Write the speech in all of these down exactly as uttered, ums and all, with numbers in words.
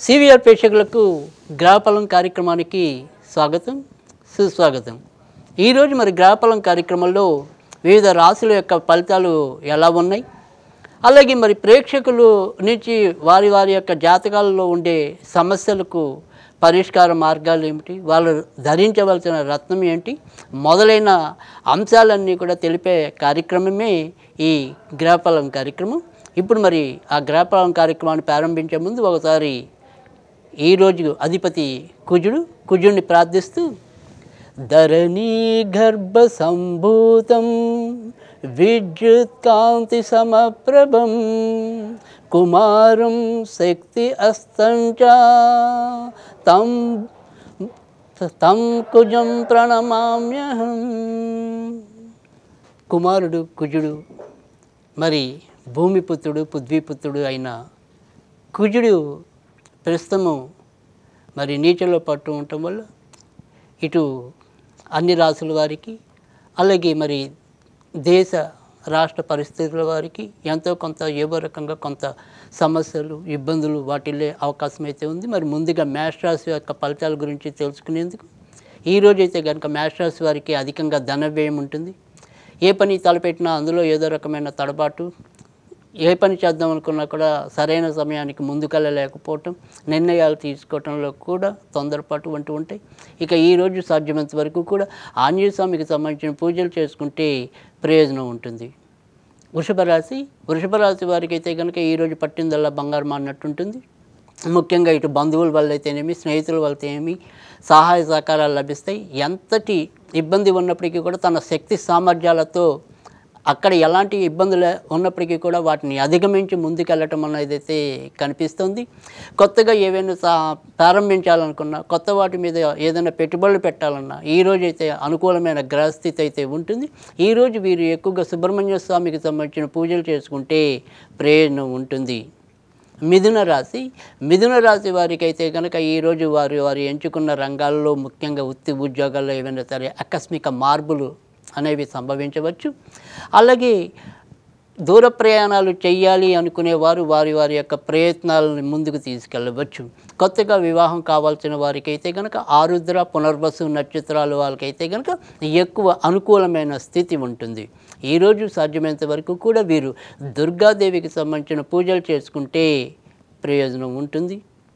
CVR ప్రేక్షకులకు గ్రహఫలం కార్యక్రమానికి స్వాగతం సుస్వాగతం. ఈరోజు మరి గ్రహఫలం కార్యక్రమంలో వివిధ రాశుల యొక్క ఫలితాలు ఎలా ఉన్నాయి, అలాగే మరి ప్రేక్షకులు నుంచి వారి వారి యొక్క జాతకాలలో ఉండే సమస్యలకు పరిష్కార మార్గాలు ఏమిటి, వాళ్ళు ధరించవలసిన రత్నం ఏంటి మొదలైన అంశాలన్నీ కూడా తెలిపే కార్యక్రమమే ఈ గ్రహఫలం కార్యక్రమం. ఇప్పుడు మరి ఆ గ్రహఫలం కార్యక్రమాన్ని ప్రారంభించే ముందు ఒకసారి ఈరోజు అధిపతి కుజుడు కుజుడిని ప్రార్థిస్తూ ధరణీ గర్భ సంభూతం విద్యుత్ కాంతి సమప్రభం కుమారం శక్తి అస్తంచ తం తం కుజం ప్రణమామ్యహం. కుమారుడు కుజుడు మరి భూమిపుత్రుడు పృథ్వీపుత్రుడు అయిన కుజుడు ప్రస్తుతము మరి నీటిలో పట్టు ఉండటం వల్ల ఇటు అన్ని రాసుల వారికి అలాగే మరి దేశ రాష్ట్ర పరిస్థితుల వారికి ఎంతో కొంత ఏవో రకంగా కొంత సమస్యలు ఇబ్బందులు వాటిల్లే అవకాశం అయితే ఉంది. మరి ముందుగా మేష రాశి యొక్క ఫలితాల గురించి తెలుసుకునేందుకు ఈరోజు అయితే కనుక మేష రాశి వారికి అధికంగా ధన వ్యయం ఉంటుంది. ఏ పని తలపెట్టినా అందులో ఏదో రకమైన తడబాటు, ఏ పని చేద్దాం అనుకున్నా కూడా సరైన సమయానికి ముందుకెళ్ళలేకపోవటం, నిర్ణయాలు తీసుకోవటంలో కూడా తొందరపాటు వంటి ఉంటాయి. ఇక ఈరోజు సాధ్యమైనంత వరకు కూడా ఆంజనేయ స్వామికి సంబంధించిన పూజలు చేసుకుంటే ప్రయోజనం ఉంటుంది. వృషభ రాశి వృషభ రాశి వారికి అయితే కనుక ఈరోజు పట్టిందల్లా బంగారం అన్నట్టు ఉంటుంది. ముఖ్యంగా ఇటు బంధువుల వల్ల అయితేనేమి స్నేహితుల వల్ల అయితేనేమి సహాయ సహకారాలు లభిస్తాయి. ఎంతటి ఇబ్బంది ఉన్నప్పటికీ కూడా తన శక్తి సామర్థ్యాలతో అక్కడ ఎలాంటి ఇబ్బందులు ఉన్నప్పటికీ కూడా వాటిని అధిగమించి ముందుకెళ్ళటం అనేది అయితే కనిపిస్తుంది. కొత్తగా ఏవైనా సా ప్రారంభించాలనుకున్నా, కొత్త వాటి మీద ఏదైనా పెట్టుబడులు పెట్టాలన్నా ఈరోజు అయితే అనుకూలమైన గ్రహస్థితి అయితే ఉంటుంది. ఈరోజు వీరు ఎక్కువగా సుబ్రహ్మణ్య స్వామికి సంబంధించిన పూజలు చేసుకుంటే ప్రయోజనం ఉంటుంది. మిథున రాశి మిథున రాశి వారికి అయితే కనుక ఈరోజు వారు వారు ఎంచుకున్న రంగాల్లో ముఖ్యంగా వృత్తి ఉద్యోగాల్లో ఏమైనా సరే ఆకస్మిక మార్పులు అనేవి సంభవించవచ్చు. అలాగే దూర ప్రయాణాలు చేయాలి అనుకునేవారు వారి వారి యొక్క ప్రయత్నాలను ముందుకు తీసుకెళ్ళవచ్చు. కొత్తగా వివాహం కావాల్సిన వారికి అయితే కనుక ఆరుద్ర పునర్వసు నక్షత్రాలు వాళ్ళకైతే కనుక ఎక్కువ అనుకూలమైన స్థితి ఉంటుంది. ఈరోజు సాధ్యమైనంత వరకు కూడా వీరు దుర్గాదేవికి సంబంధించిన పూజలు చేసుకుంటే ప్రయోజనం ఉంటుంది.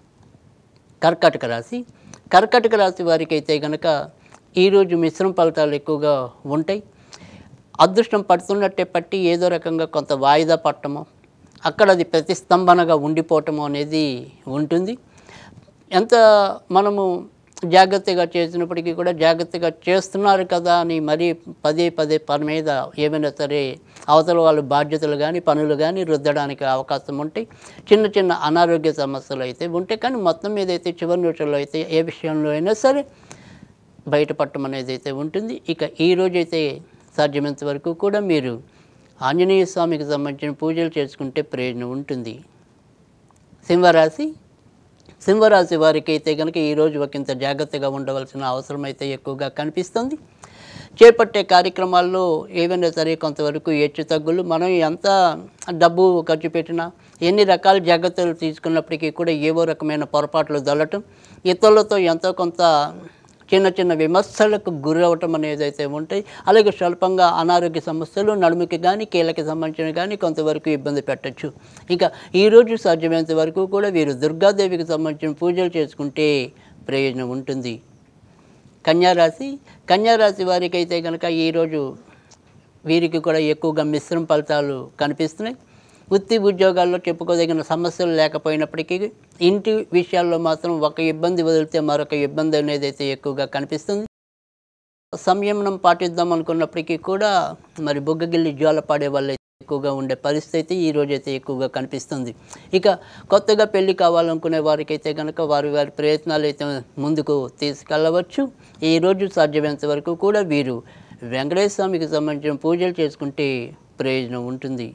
కర్కాటక రాశి కర్కాటక రాశి వారికి అయితే కనుక ఈరోజు మిశ్రమ ఫలితాలు ఎక్కువగా ఉంటాయి. అదృష్టం పడుతున్నట్టే పట్టి ఏదో రకంగా కొంత వాయిదా పట్టడము, అక్కడ అది ప్రతిస్తంభనగా ఉండిపోవటము అనేది ఉంటుంది. ఎంత మనము జాగ్రత్తగా చేసినప్పటికీ కూడా జాగ్రత్తగా చేస్తున్నారు కదా అని మరీ పదే పదే పని మీద ఏమైనా సరే అవతల వాళ్ళు బాధ్యతలు కానీ పనులు కానీ రుద్దడానికి అవకాశం ఉంటాయి. చిన్న చిన్న అనారోగ్య సమస్యలు అయితే ఉంటాయి. కానీ మొత్తం మీద అయితే చివరి నిమిషంలో అయితే ఏ విషయంలో అయినా సరే బయటపడటం అనేది అయితే ఉంటుంది. ఇక ఈరోజు అయితే సాధ్యమైనంత వరకు కూడా మీరు ఆంజనేయ స్వామికి సంబంధించిన పూజలు చేసుకుంటే ప్రయోజనం ఉంటుంది. సింహరాశి సింహరాశి వారికి అయితే కనుక ఈరోజు ఒకంత జాగ్రత్తగా ఉండవలసిన అవసరం అయితే ఎక్కువగా కనిపిస్తుంది. చేపట్టే కార్యక్రమాల్లో ఏవైనా సరే కొంతవరకు హెచ్చు తగ్గులు, మనం ఎంత డబ్బు ఖర్చు పెట్టినా ఎన్ని రకాల జాగ్రత్తలు తీసుకున్నప్పటికీ కూడా ఏవో రకమైన పొరపాట్లు దొల్లటం, ఇతరులతో ఎంతో కొంత చిన్న చిన్న విమర్శలకు గురవటం అనేది అయితే ఉంటాయి. అలాగే స్వల్పంగా అనారోగ్య సమస్యలు నడుముకి కానీ కీళ్ళకి సంబంధించిన కానీ కొంతవరకు ఇబ్బంది పెట్టచ్చు. ఇక ఈరోజు సాధ్యమైనంత వరకు కూడా వీరు దుర్గాదేవికి సంబంధించిన పూజలు చేసుకుంటే ప్రయోజనం ఉంటుంది. కన్యారాశి కన్యారాశి వారికి అయితే కనుక ఈరోజు వీరికి కూడా ఎక్కువగా మిశ్రమ ఫలితాలు కనిపిస్తున్నాయి. వృత్తి ఉద్యోగాల్లో చెప్పుకోదగిన సమస్యలు లేకపోయినప్పటికీ ఇంటి విషయాల్లో మాత్రం ఒక ఇబ్బంది వదిలితే మరొక ఇబ్బంది అనేది అయితే ఎక్కువగా కనిపిస్తుంది. సంయమనం పాటిద్దాం అనుకున్నప్పటికీ కూడా మరి బొగ్గగిల్లి జ్వాల పాడే వాళ్ళు ఎక్కువగా ఉండే పరిస్థితి ఈరోజైతే ఎక్కువగా కనిపిస్తుంది. ఇక కొత్తగా పెళ్లి కావాలనుకునే వారికైతే కనుక వారి వారి ప్రయత్నాలు అయితే ముందుకు తీసుకెళ్ళవచ్చు. ఈరోజు సాధ్యమైనంత వరకు కూడా వీరు వెంకటేశ్వర స్వామికి సంబంధించిన పూజలు చేసుకుంటే ప్రయోజనం ఉంటుంది.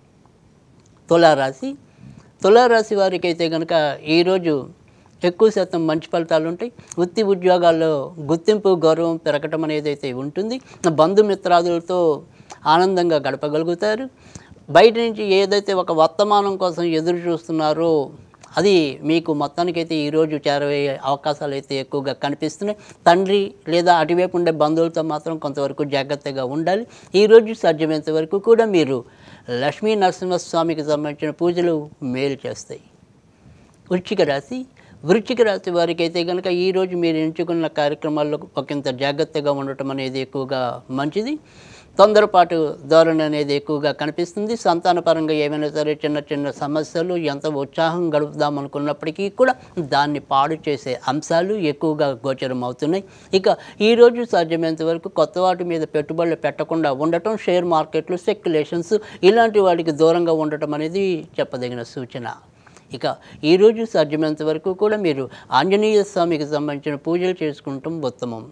తులారాశి తులారాశి వారికి అయితే కనుక ఈరోజు ఎక్కువ శాతం మంచి ఫలితాలు ఉంటాయి. వృత్తి ఉద్యోగాల్లో గుర్తింపు గౌరవం పెరగటం అనేది అయితే ఉంటుంది. బంధుమిత్రాదులతో ఆనందంగా గడపగలుగుతారు. బయట నుంచి ఏదైతే ఒక వర్తమానం కోసం ఎదురు చూస్తున్నారో అది మీకు మొత్తానికైతే ఈరోజు చేరవయ్యే అవకాశాలు అయితే ఎక్కువగా కనిపిస్తున్నాయి. తండ్రి లేదా అటువైపు ఉండే బంధువులతో మాత్రం కొంతవరకు జాగ్రత్తగా ఉండాలి. ఈరోజు సాధ్యమైనంత వరకు కూడా మీరు లక్ష్మీ నరసింహస్వామికి సంబంధించిన పూజలు మేలు చేస్తాయి. వృశ్చిక రాశి వృశ్చిక రాశి వారికి అయితే కనుక ఈరోజు మీరు ఎంచుకున్న కార్యక్రమాల్లో ఒకంత జాగ్రత్తగా ఉండటం అనేది ఎక్కువగా మంచిది. తొందరపాటు ధోరణి అనేది ఎక్కువగా కనిపిస్తుంది. సంతానపరంగా ఏమైనా సరే చిన్న చిన్న సమస్యలు ఎంత ఉత్సాహం గడుపుదాం అనుకున్నప్పటికీ కూడా దాన్ని పాడు చేసే అంశాలు ఎక్కువగా గోచరం అవుతున్నాయి. ఇక ఈరోజు సాధ్యమైనంత వరకు కొత్త వాటి మీద పెట్టుబడులు పెట్టకుండా ఉండటం, షేర్ మార్కెట్లు, స్పెక్యులేషన్స్ ఇలాంటి వాటికి దూరంగా ఉండటం అనేది చెప్పదగిన సూచన. ఇక ఈరోజు సాధ్యమైనంత వరకు కూడా మీరు ఆంజనేయ స్వామికి సంబంధించిన పూజలు చేసుకుంటాం ఉత్తమం.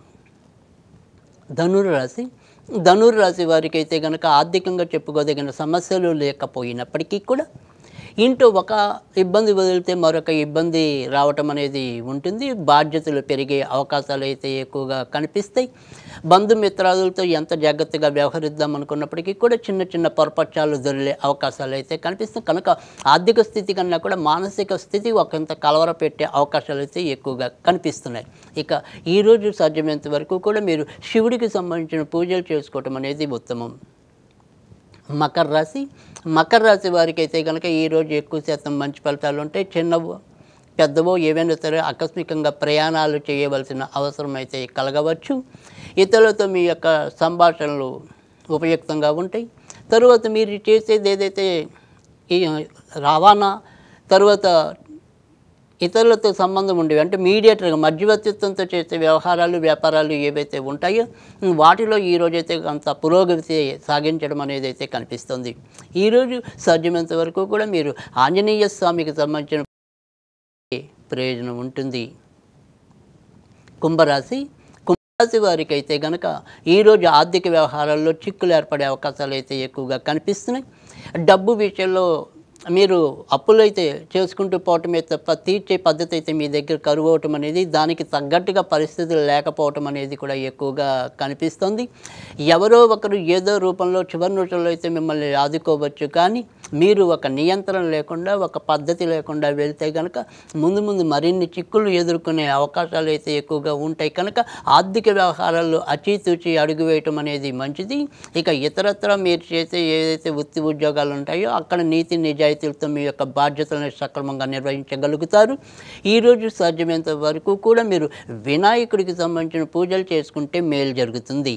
ధనుర్రాశి ధనుర్రాశి వారికి అయితే కనుక ఆర్థికంగా చెప్పుకోదగిన సమస్యలు లేకపోయినప్పటికీ కూడా ఇంట్లో ఒక ఇబ్బంది వదిలితే మరొక ఇబ్బంది రావటం అనేది ఉంటుంది. బాధ్యతలు పెరిగే అవకాశాలు అయితే ఎక్కువగా కనిపిస్తాయి. బంధుమిత్రాదులతో ఎంత జాగ్రత్తగా వ్యవహరిద్దాం అనుకున్నప్పటికీ కూడా చిన్న చిన్న పొరపక్షాలు దొరికే అవకాశాలు అయితే కనిపిస్తాయి. కనుక ఆర్థిక స్థితి కన్నా కూడా మానసిక స్థితి ఒకంత కలవర పెట్టే అవకాశాలు అయితే ఎక్కువగా కనిపిస్తున్నాయి. ఇక ఈరోజు సాధ్యమైనంత వరకు కూడా మీరు శివుడికి సంబంధించిన పూజలు చేసుకోవటం అనేది ఉత్తమం. మకర రాశి మకర రాశి వారికి అయితే కనుక ఈరోజు ఎక్కువ శాతం మంచి ఫలితాలు ఉంటాయి. చిన్నవో పెద్దవో ఏవైనా సరే ఆకస్మికంగా ప్రయాణాలు చేయవలసిన అవసరం అయితే కలగవచ్చు. ఇతరులతో మీ యొక్క సంభాషణలు ఉపయుక్తంగా ఉంటాయి. తరువాత మీరు చేసేది ఏదైతే ఈ రవాణా తరువాత ఇతరులతో సంబంధం ఉండేవి అంటే మీడియేటర్గా మధ్యవర్తిత్వంతో చేసే వ్యవహారాలు వ్యాపారాలు ఏవైతే ఉంటాయో వాటిలో ఈరోజైతే అంత పురోగతి సాగించడం అనేది అయితే కనిపిస్తుంది. ఈరోజు సాధ్యమైనంత వరకు కూడా మీరు ఆంజనేయ స్వామికి సంబంధించిన ప్రయోజనం ఉంటుంది. కుంభరాశి కుంభరాశి వారికి అయితే కనుక ఈరోజు ఆర్థిక వ్యవహారాల్లో చిక్కులు ఏర్పడే అవకాశాలు అయితే ఎక్కువగా కనిపిస్తున్నాయి. డబ్బు విషయంలో మీరు అప్పులు అయితే చేసుకుంటూ పోవటమే తప్ప తీర్చే పద్ధతి అయితే మీ దగ్గర కరువు అవటం అనేది దానికి తగ్గట్టుగా పరిస్థితులు లేకపోవటం అనేది కూడా ఎక్కువగా కనిపిస్తుంది. ఎవరో ఒకరు ఏదో రూపంలో చివరి నిమిషంలో అయితే మిమ్మల్ని ఆదుకోవచ్చు. కానీ మీరు ఒక నియంత్రణ లేకుండా ఒక పద్ధతి లేకుండా వెళ్తే కనుక ముందు ముందు మరిన్ని చిక్కులు ఎదుర్కొనే అవకాశాలు అయితే ఎక్కువగా ఉంటాయి. కనుక ఆర్థిక వ్యవహారాల్లో అచీతూచి అడుగు వేయటం అనేది మంచిది. ఇక ఇతరత్ర మీరు చేసే ఏదైతే వృత్తి ఉద్యోగాలు ఉంటాయో అక్కడ నీతి నిజాయితీలతో మీ యొక్క బాధ్యతలను సక్రమంగా నిర్వహించగలుగుతారు. ఈరోజు సాధ్యమైనంత వరకు కూడా మీరు వినాయకుడికి సంబంధించిన పూజలు చేసుకుంటే మేలు జరుగుతుంది.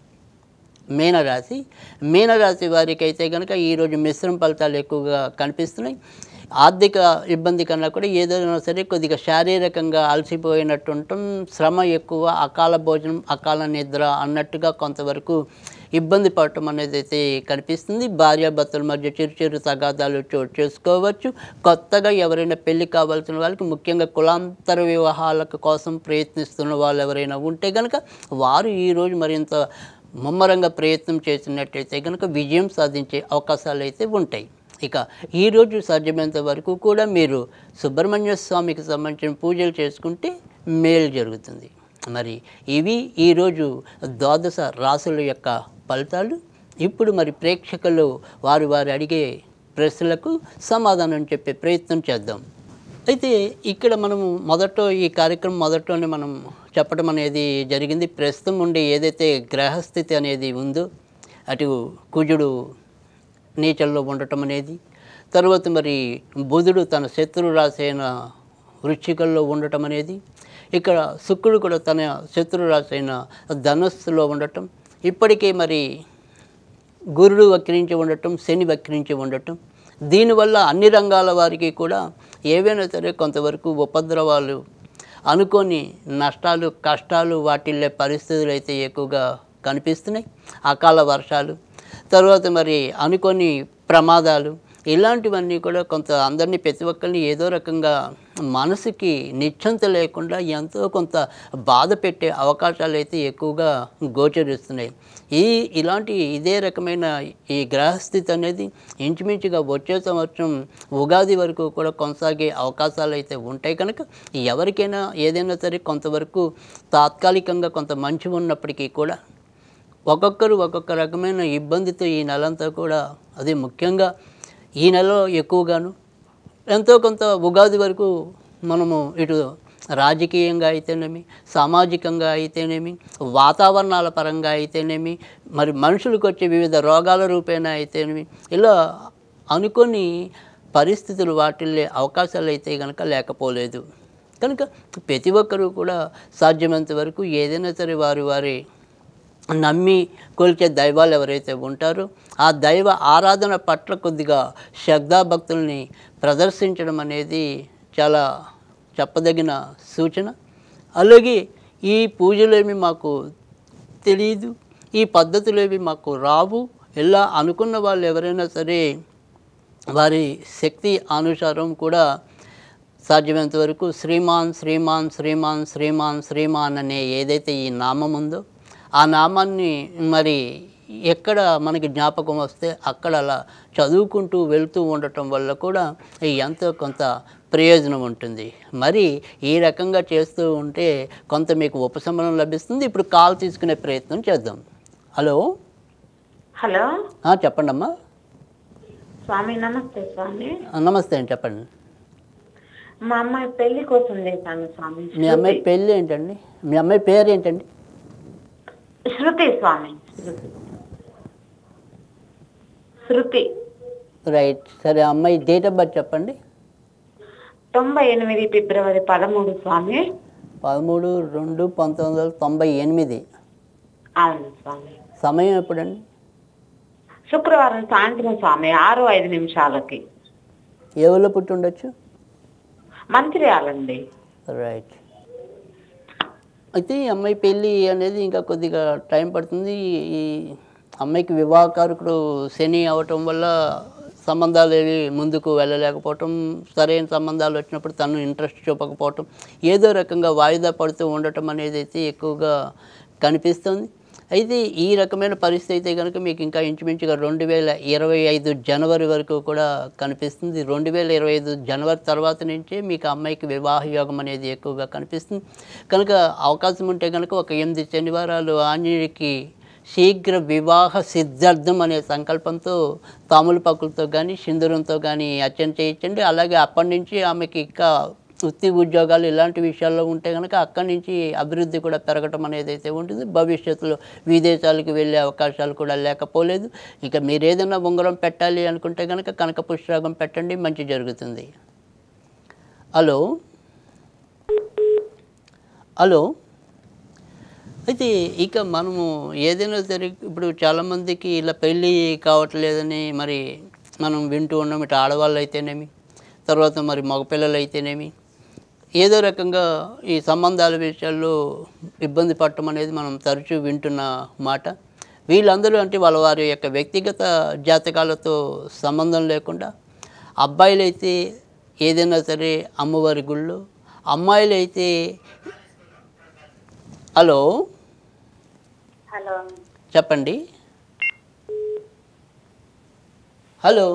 మీనరాశి మీనరాశి వారికి అయితే కనుక ఈరోజు మిశ్రమ ఫలితాలు ఎక్కువగా కనిపిస్తున్నాయి. ఆర్థిక ఇబ్బంది కన్నా కూడా ఏదైనా సరే కొద్దిగా శారీరకంగా అలసిపోయినట్టు ఉండటం, శ్రమ ఎక్కువ, అకాల భోజనం అకాల నిద్ర అన్నట్టుగా కొంతవరకు ఇబ్బంది పడటం అనేది అయితే కనిపిస్తుంది. భార్యాభర్తల మధ్య చిరు చిరు తగాదాలు చోటు చేసుకోవచ్చు. కొత్తగా ఎవరైనా పెళ్లి కావాల్సిన వాళ్ళకి ముఖ్యంగా కులాంతర వివాహాల కోసం ప్రయత్నిస్తున్న వాళ్ళు ఎవరైనా ఉంటే కనుక వారు ఈరోజు మరింత ముమ్మరంగా ప్రయత్నం చేసినట్టయితే కనుక విజయం సాధించే అవకాశాలు అయితే ఉంటాయి. ఇక ఈరోజు సాధ్యమైనంత వరకు కూడా మీరు సుబ్రహ్మణ్య స్వామికి సంబంధించిన పూజలు చేసుకుంటే మేలు జరుగుతుంది. మరి ఇవి ఈరోజు ద్వాదశ రాశుల యొక్క ఫలితాలు. ఇప్పుడు మరి ప్రేక్షకులు వారు వారు అడిగే ప్రశ్నలకు సమాధానం చెప్పే ప్రయత్నం చేద్దాం. అయితే ఇక్కడ మనము మొదట ఈ కార్యక్రమం మొదట్లోనే మనం చెప్పడం అనేది జరిగింది. ప్రస్తుతం ఉండే ఏదైతే గ్రహస్థితి అనేది ఉందో అటు కుజుడు నీచల్లో ఉండటం అనేది, తర్వాత మరి బుధుడు తన శత్రు రాశి అయిన వృశ్చికల్లో ఉండటం అనేది, ఇక్కడ శుక్రుడు కూడా తన శత్రు రాశి అయిన ధనస్సులో ఉండటం, ఇప్పటికే మరి గురుడు వక్రించి ఉండటం, శని వక్రించి ఉండటం, దీనివల్ల అన్ని రంగాల వారికి కూడా ఏవైనా సరే కొంతవరకు ఉపద్రవాలు, అనుకోని నష్టాలు, కష్టాలు వాటిల్లే పరిస్థితులు అయితే ఎక్కువగా కనిపిస్తున్నాయి. అకాల వర్షాలు, తర్వాత మరి అనుకోని ప్రమాదాలు, ఇలాంటివన్నీ కూడా కొంత అందరినీ ప్రతి ఒక్కరిని ఏదో రకంగా మనసుకి నిశ్చంత లేకుండా ఎంతో కొంత బాధ పెట్టే అవకాశాలు అయితే ఎక్కువగా గోచరిస్తున్నాయి. ఈ ఇలాంటి ఇదే రకమైన ఈ గ్రహస్థితి అనేది ఇంచుమించుగా వచ్చే సంవత్సరం ఉగాది వరకు కూడా కొనసాగే అవకాశాలు అయితే ఉంటాయి. కనుక ఎవరికైనా ఏదైనా సరే కొంతవరకు తాత్కాలికంగా కొంత మంచి ఉన్నప్పటికీ కూడా ఒక్కొక్కరు ఒక్కొక్క రకమైన ఇబ్బందితో ఈ నెలంతా కూడా, అదే ముఖ్యంగా ఈ నెలలో ఎక్కువగాను ఎంతో కొంత ఉగాది వరకు మనము ఇటు రాజకీయంగా అయితేనేమి, సామాజికంగా అయితేనేమి, వాతావరణాల పరంగా అయితేనేమి, మరి మనుషులకు వచ్చే వివిధ రోగాల రూపేణా అయితేనేమి, ఇలా అనుకొని పరిస్థితులు వాటిల్లే అవకాశాలు అయితే కనుక లేకపోలేదు. కనుక ప్రతి ఒక్కరూ కూడా సాధ్యమైనంత వరకు ఏదైనా సరే వారి వారి నమ్మి కొలిచే దైవాలు ఎవరైతే ఉంటారో ఆ దైవ ఆరాధన పట్ల కొద్దిగా శ్రద్ధాభక్తుల్ని ప్రదర్శించడం అనేది చాలా చెప్పదగిన సూచన. అలాగే ఈ పూజలేమి మాకు తెలియదు, ఈ పద్ధతులేవి మాకు రావు, ఇలా అనుకున్న వాళ్ళు ఎవరైనా సరే వారి శక్తి అనుసారం కూడా సాధ్యమైనంత వరకు శ్రీమాన్ శ్రీమాన్ శ్రీమాన్ శ్రీమాన్ శ్రీమాన్ అనే ఏదైతే ఈ నామం ఉందో ఆ నామాన్ని మరి ఎక్కడ మనకి జ్ఞాపకం వస్తే అక్కడ అలా చదువుకుంటూ వెళ్తూ ఉండటం వల్ల కూడా ఎంతో కొంత ప్రయోజనం ఉంటుంది. మరి ఈ రకంగా చేస్తూ ఉంటే కొంత మీకు ఉపశమనం లభిస్తుంది. ఇప్పుడు కాల్ తీసుకునే ప్రయత్నం చేద్దాం. హలో హలో చెప్పండి అమ్మా. స్వామి నమస్తే. స్వామి నమస్తే అండి, చెప్పండి. మా అమ్మాయి పెళ్లి కోసం చేశాను స్వామి. మీ అమ్మాయి పెళ్ళి ఏంటండి? మీ అమ్మాయి పేరు ఏంటండి? శృతి స్వామి. శృతి. రైట్, సరే. అమ్మాయి డేట్ ఆఫ్ బర్త్ చెప్పండి. తొంభై ఎనిమిది ఫిబ్రవరి పదమూడు స్వామి. పదమూడు రెండు పంతొమ్మిది వందల తొంభై ఎనిమిది. అవును స్వామి. సమయం ఎప్పుడండి? శుక్రవారం సాయంత్రం స్వామి ఆరు ఐదు నిమిషాలకి. ఏ ఊళ్ళో పుట్టి ఉండొచ్చు? మంచిర్యాలండి. రైట్. అయితే ఈ అమ్మాయి పెళ్ళి అనేది ఇంకా కొద్దిగా టైం పడుతుంది. ఈ అమ్మాయికి వివాహకారకుడు శని అవటం వల్ల సంబంధాలు ఏవి ముందుకు వెళ్ళలేకపోవటం, సరైన సంబంధాలు వచ్చినప్పుడు తను ఇంట్రెస్ట్ చూపకపోవటం, ఏదో రకంగా వాయిదా పడుతూ ఉండటం అనేది అయితే ఎక్కువగా కనిపిస్తుంది. అయితే ఈ రకమైన పరిస్థితి అయితే కనుక మీకు ఇంకా ఇంచుమించుగా రెండు వేల ఇరవై ఐదు జనవరి వరకు కూడా కనిపిస్తుంది. రెండు వేల ఇరవై ఐదు జనవరి తర్వాత నుంచే మీకు అమ్మాయికి వివాహ యోగం అనేది ఎక్కువగా కనిపిస్తుంది. కనుక అవకాశం ఉంటే కనుక ఒక ఎనిమిది శనివారాలు ఆంజనేయుడికి శీఘ్ర వివాహ సిద్ధార్థం అనే సంకల్పంతో తాములపాకులతో కానీ సింధూరంతో కానీ అర్చన చేయించండి. అలాగే అప్పటి నుంచి ఆమెకి ఇంకా వృత్తి ఉద్యోగాలు ఇలాంటి విషయాల్లో ఉంటే కనుక అక్కడి నుంచి అభివృద్ధి కూడా పెరగటం అనేది అయితే ఉంటుంది. భవిష్యత్తులో విదేశాలకు వెళ్ళే అవకాశాలు కూడా లేకపోలేదు. ఇక మీరు ఏదైనా ఉంగరం పెట్టాలి అనుకుంటే కనుక కనక పుష్పరాగం పెట్టండి, మంచి జరుగుతుంది. హలో హలో అయితే ఇక మనము ఏదైనా సరే ఇప్పుడు చాలామందికి ఇలా పెళ్ళి కావట్లేదని మరి మనం వింటూ ఉన్నాం. ఇటు ఆడవాళ్ళు అయితేనేమి, తర్వాత మరి మగపిల్లలు అయితేనేమి, ఏదో రకంగా ఈ సంబంధాల విషయాల్లో ఇబ్బంది పడటం అనేది మనం తరచూ వింటున్న మాట. వీళ్ళందరూ అంటే వాళ్ళ వారి యొక్క వ్యక్తిగత జాతకాలతో సంబంధం లేకుండా అబ్బాయిలైతే ఏదైనా సరే అమ్మవారి గుళ్ళు, అమ్మాయిలైతే హలో హలో చెప్పండి. హలో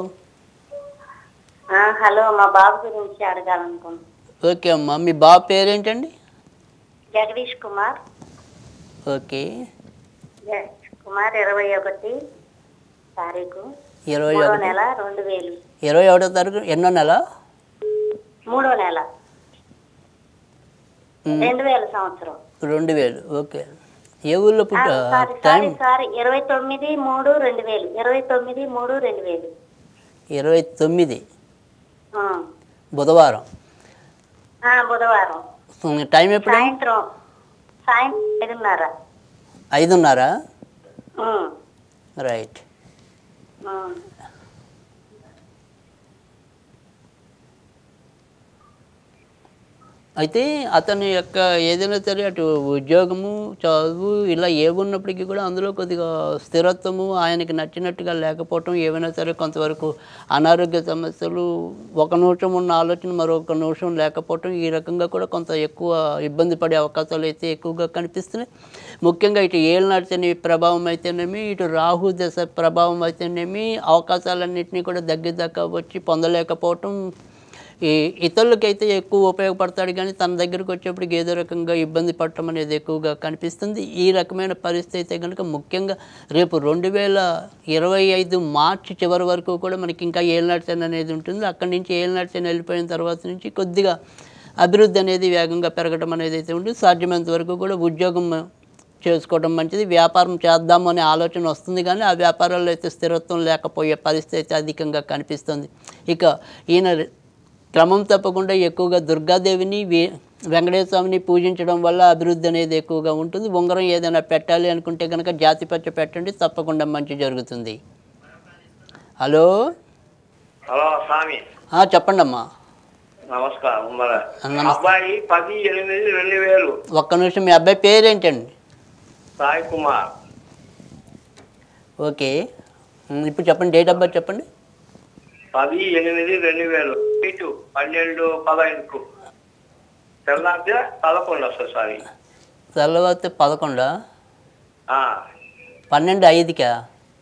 హలో మా బాబు గురించి అడగాలనుకుంటున్నాను. ఓకే అమ్మా, మీ బాబు పేరేంటండి? జగదీష్ కుమార్. ఓకే. జగదీష్ కుమార్ ఇరవై ఒకటి తారీఖు ఇరవై మూడో ఒకటి నెల రెండు వేలు ఇరవై ఒకటో తారీఖు ఎన్నో నెల? మూడో నెల రెండు వేల సంవత్సరం. రెండు వేలు. ఓకే. ఏ ఊళ్ళో పుట్ట? సారీ సారీ ఇరవై తొమ్మిది మూడు రెండు వేలు ఇరవై తొమ్మిది మూడు రెండు వేలు ఇరవై తొమ్మిది బుధవారం. బుధవారం. టైం ఎప్పుడు? సాయంత్రం సాయంత్రం ఐదున్నర. ఐదున్నర. రైట్. అయితే అతని యొక్క ఏదైనా సరే అటు ఉద్యోగము, చదువు ఇలా ఏమున్నప్పటికీ కూడా అందులో కొద్దిగా స్థిరత్వము ఆయనకి నచ్చినట్టుగా లేకపోవటం, ఏమైనా సరే కొంతవరకు అనారోగ్య సమస్యలు, ఒక నిమిషం ఉన్న ఆలోచన మరొక నిమిషం లేకపోవటం, ఈ రకంగా కూడా కొంత ఎక్కువ ఇబ్బంది పడే అవకాశాలు అయితే ఎక్కువగా కనిపిస్తున్నాయి. ముఖ్యంగా ఇటు ఏళ్ళనాటి శని ప్రభావం అయితేనేమి, ఇటు రాహు దశ ప్రభావం అయితేనేమి అవకాశాలన్నింటినీ కూడా దగ్గర దాకా వచ్చి పొందలేకపోవటం, ఈ ఇతరులకైతే ఎక్కువ ఉపయోగపడతాడు, కానీ తన దగ్గరకు వచ్చేప్పటికి ఏదో రకంగా ఇబ్బంది పడటం అనేది ఎక్కువగా కనిపిస్తుంది. ఈ రకమైన పరిస్థితి అయితే కనుక ముఖ్యంగా రేపు రెండు వేల ఇరవై ఐదు మార్చి చివరి వరకు కూడా మనకి ఇంకా ఏలినాటి శని అనేది ఉంటుంది. అక్కడి నుంచి ఏలినాటి శని వెళ్ళిపోయిన తర్వాత నుంచి కొద్దిగా అభివృద్ధి అనేది వేగంగా పెరగడం అనేది అయితే ఉంటుంది. సాధ్యమైనంత వరకు కూడా ఉద్యోగం చేసుకోవడం మంచిది. వ్యాపారం చేద్దాము అనే ఆలోచన వస్తుంది, కానీ ఆ వ్యాపారాల్లో అయితే స్థిరత్వం లేకపోయే పరిస్థితి అయితే అధికంగా కనిపిస్తుంది. ఇక ఈయన క్రమం తప్పకుండా ఎక్కువగా దుర్గాదేవిని వెంకటేశ్వర స్వామిని పూజించడం వల్ల అభివృద్ధి అనేది ఎక్కువగా ఉంటుంది. ఉంగరం ఏదైనా పెట్టాలి అనుకుంటే కనుక జాతిపచ్చ పెట్టండి, తప్పకుండా మంచి జరుగుతుంది. హలో హలో స్వామి, చెప్పండి అమ్మా. నమస్కారం. అబ్బాయి పది ఎనిమిది రెండు వేలు. ఒక్క నిమిషం, మీ అబ్బాయి పేరేంటండి? సాయి కుమార్. ఓకే, ఇప్పుడు చెప్పండి, డేట్ ఆఫ్ బర్త్ చెప్పండి. పది ఎనిమిది రెండు వేలు ఇటు పన్నెండు పదహైదుకు తెల్లారితే పదకొండు వస్తుంది సార్. తెల్లవారితే పదకొండా? పన్నెండు ఐదుకా?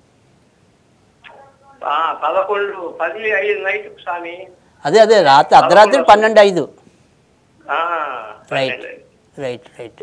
పదకొండు పది ఐదు నైట్ స్వామి. అదే అదే రాత్రి అర్ధరాత్రి పన్నెండు ఐదు. Right right right.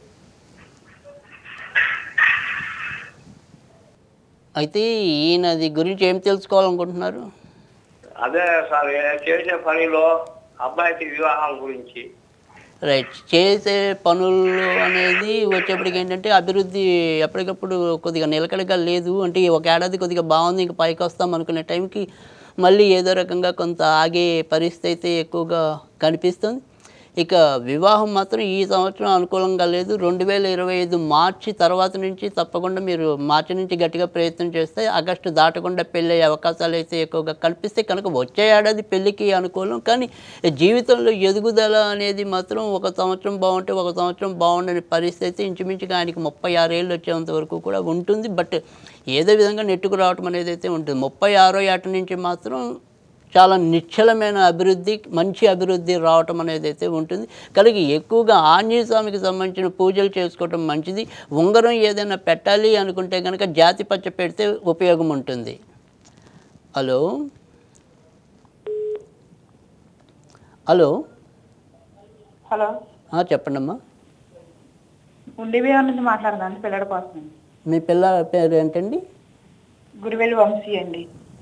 అయితే ఈయనది గురించి ఏం తెలుసుకోవాలనుకుంటున్నారు? అదే సార్, చేసే పనిలో అబ్బాయికి వివాహం గురించి. రైట్, చేసే పనులు అనేది వచ్చేప్పటికి ఏంటంటే అభివృద్ధి ఎప్పటికప్పుడు కొద్దిగా నిలకడగా లేదు. అంటే ఒక ఏడాది కొద్దిగా బాగుంది, ఇంక పైకి వస్తాం అనుకునే టైంకి మళ్ళీ ఏదో రకంగా కొంత ఆగే పరిస్థితి అయితే ఎక్కువగా కనిపిస్తుంది. ఇక వివాహం మాత్రం ఈ సంవత్సరం అనుకూలంగా లేదు. రెండు వేల ఇరవై ఐదు మార్చి తర్వాత నుంచి తప్పకుండా మీరు మార్చి నుంచి గట్టిగా ప్రయత్నం చేస్తే ఆగస్టు దాటకుండా పెళ్ళి అయ్యే అవకాశాలు అయితే ఎక్కువగా కనిపిస్తే కనుక వచ్చే ఏడాది పెళ్ళికి అనుకూలం. కానీ జీవితంలో ఎదుగుదల అనేది మాత్రం ఒక సంవత్సరం బాగుంటే ఒక సంవత్సరం బాగుండని పరిస్థితి ఇంచుమించుగా ఆయనకి ముప్పై ఆరు ఏళ్ళు వచ్చేంత వరకు కూడా ఉంటుంది. బట్ ఏదో విధంగా నెట్టుకు రావటం అనేది అయితే ఉంటుంది. ముప్పై ఆరో ఏట నుంచి మాత్రం చాలా నిశ్చలమైన అభివృద్ధి, మంచి అభివృద్ధి రావటం అనేది అయితే ఉంటుంది. కలిగి ఎక్కువగా ఆంజనేయ స్వామికి సంబంధించిన పూజలు చేసుకోవటం మంచిది. ఉంగరం ఏదైనా పెట్టాలి అనుకుంటే కనుక జాతి పచ్చ పెడితే ఉపయోగం ఉంటుంది. హలో హలో హలో చెప్పండి అమ్మా. ఉండివేవ నుంచి మాట్లాడదాం, పిల్లడి కోసం. మీ పిల్ల పేరు ఏంటండి? గురువెల్లి వంశీ అండి.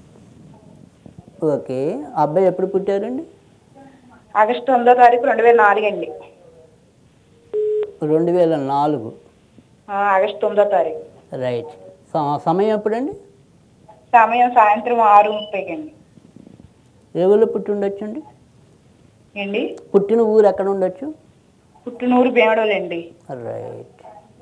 ఓకే, అబ్బాయి ఎప్పుడు పుట్టారండి? ఆగస్టు తొమ్మిదో తారీఖు రెండు వేల నాలుగు అండి. రెండు వేల నాలుగు ఆగస్టు తొమ్మిదో తారీఖు. రైట్. సమయం ఎప్పుడండి? సమయం సాయంత్రం ఆరు ముప్పైకి అండి. ఏ ఊళ్ళో పుట్టి ఉండొచ్చు అండి? ఏంటి? పుట్టిన ఊరు ఎక్కడ ఉండొచ్చు? పుట్టినూరు భీమడోలు అండి. రైట్.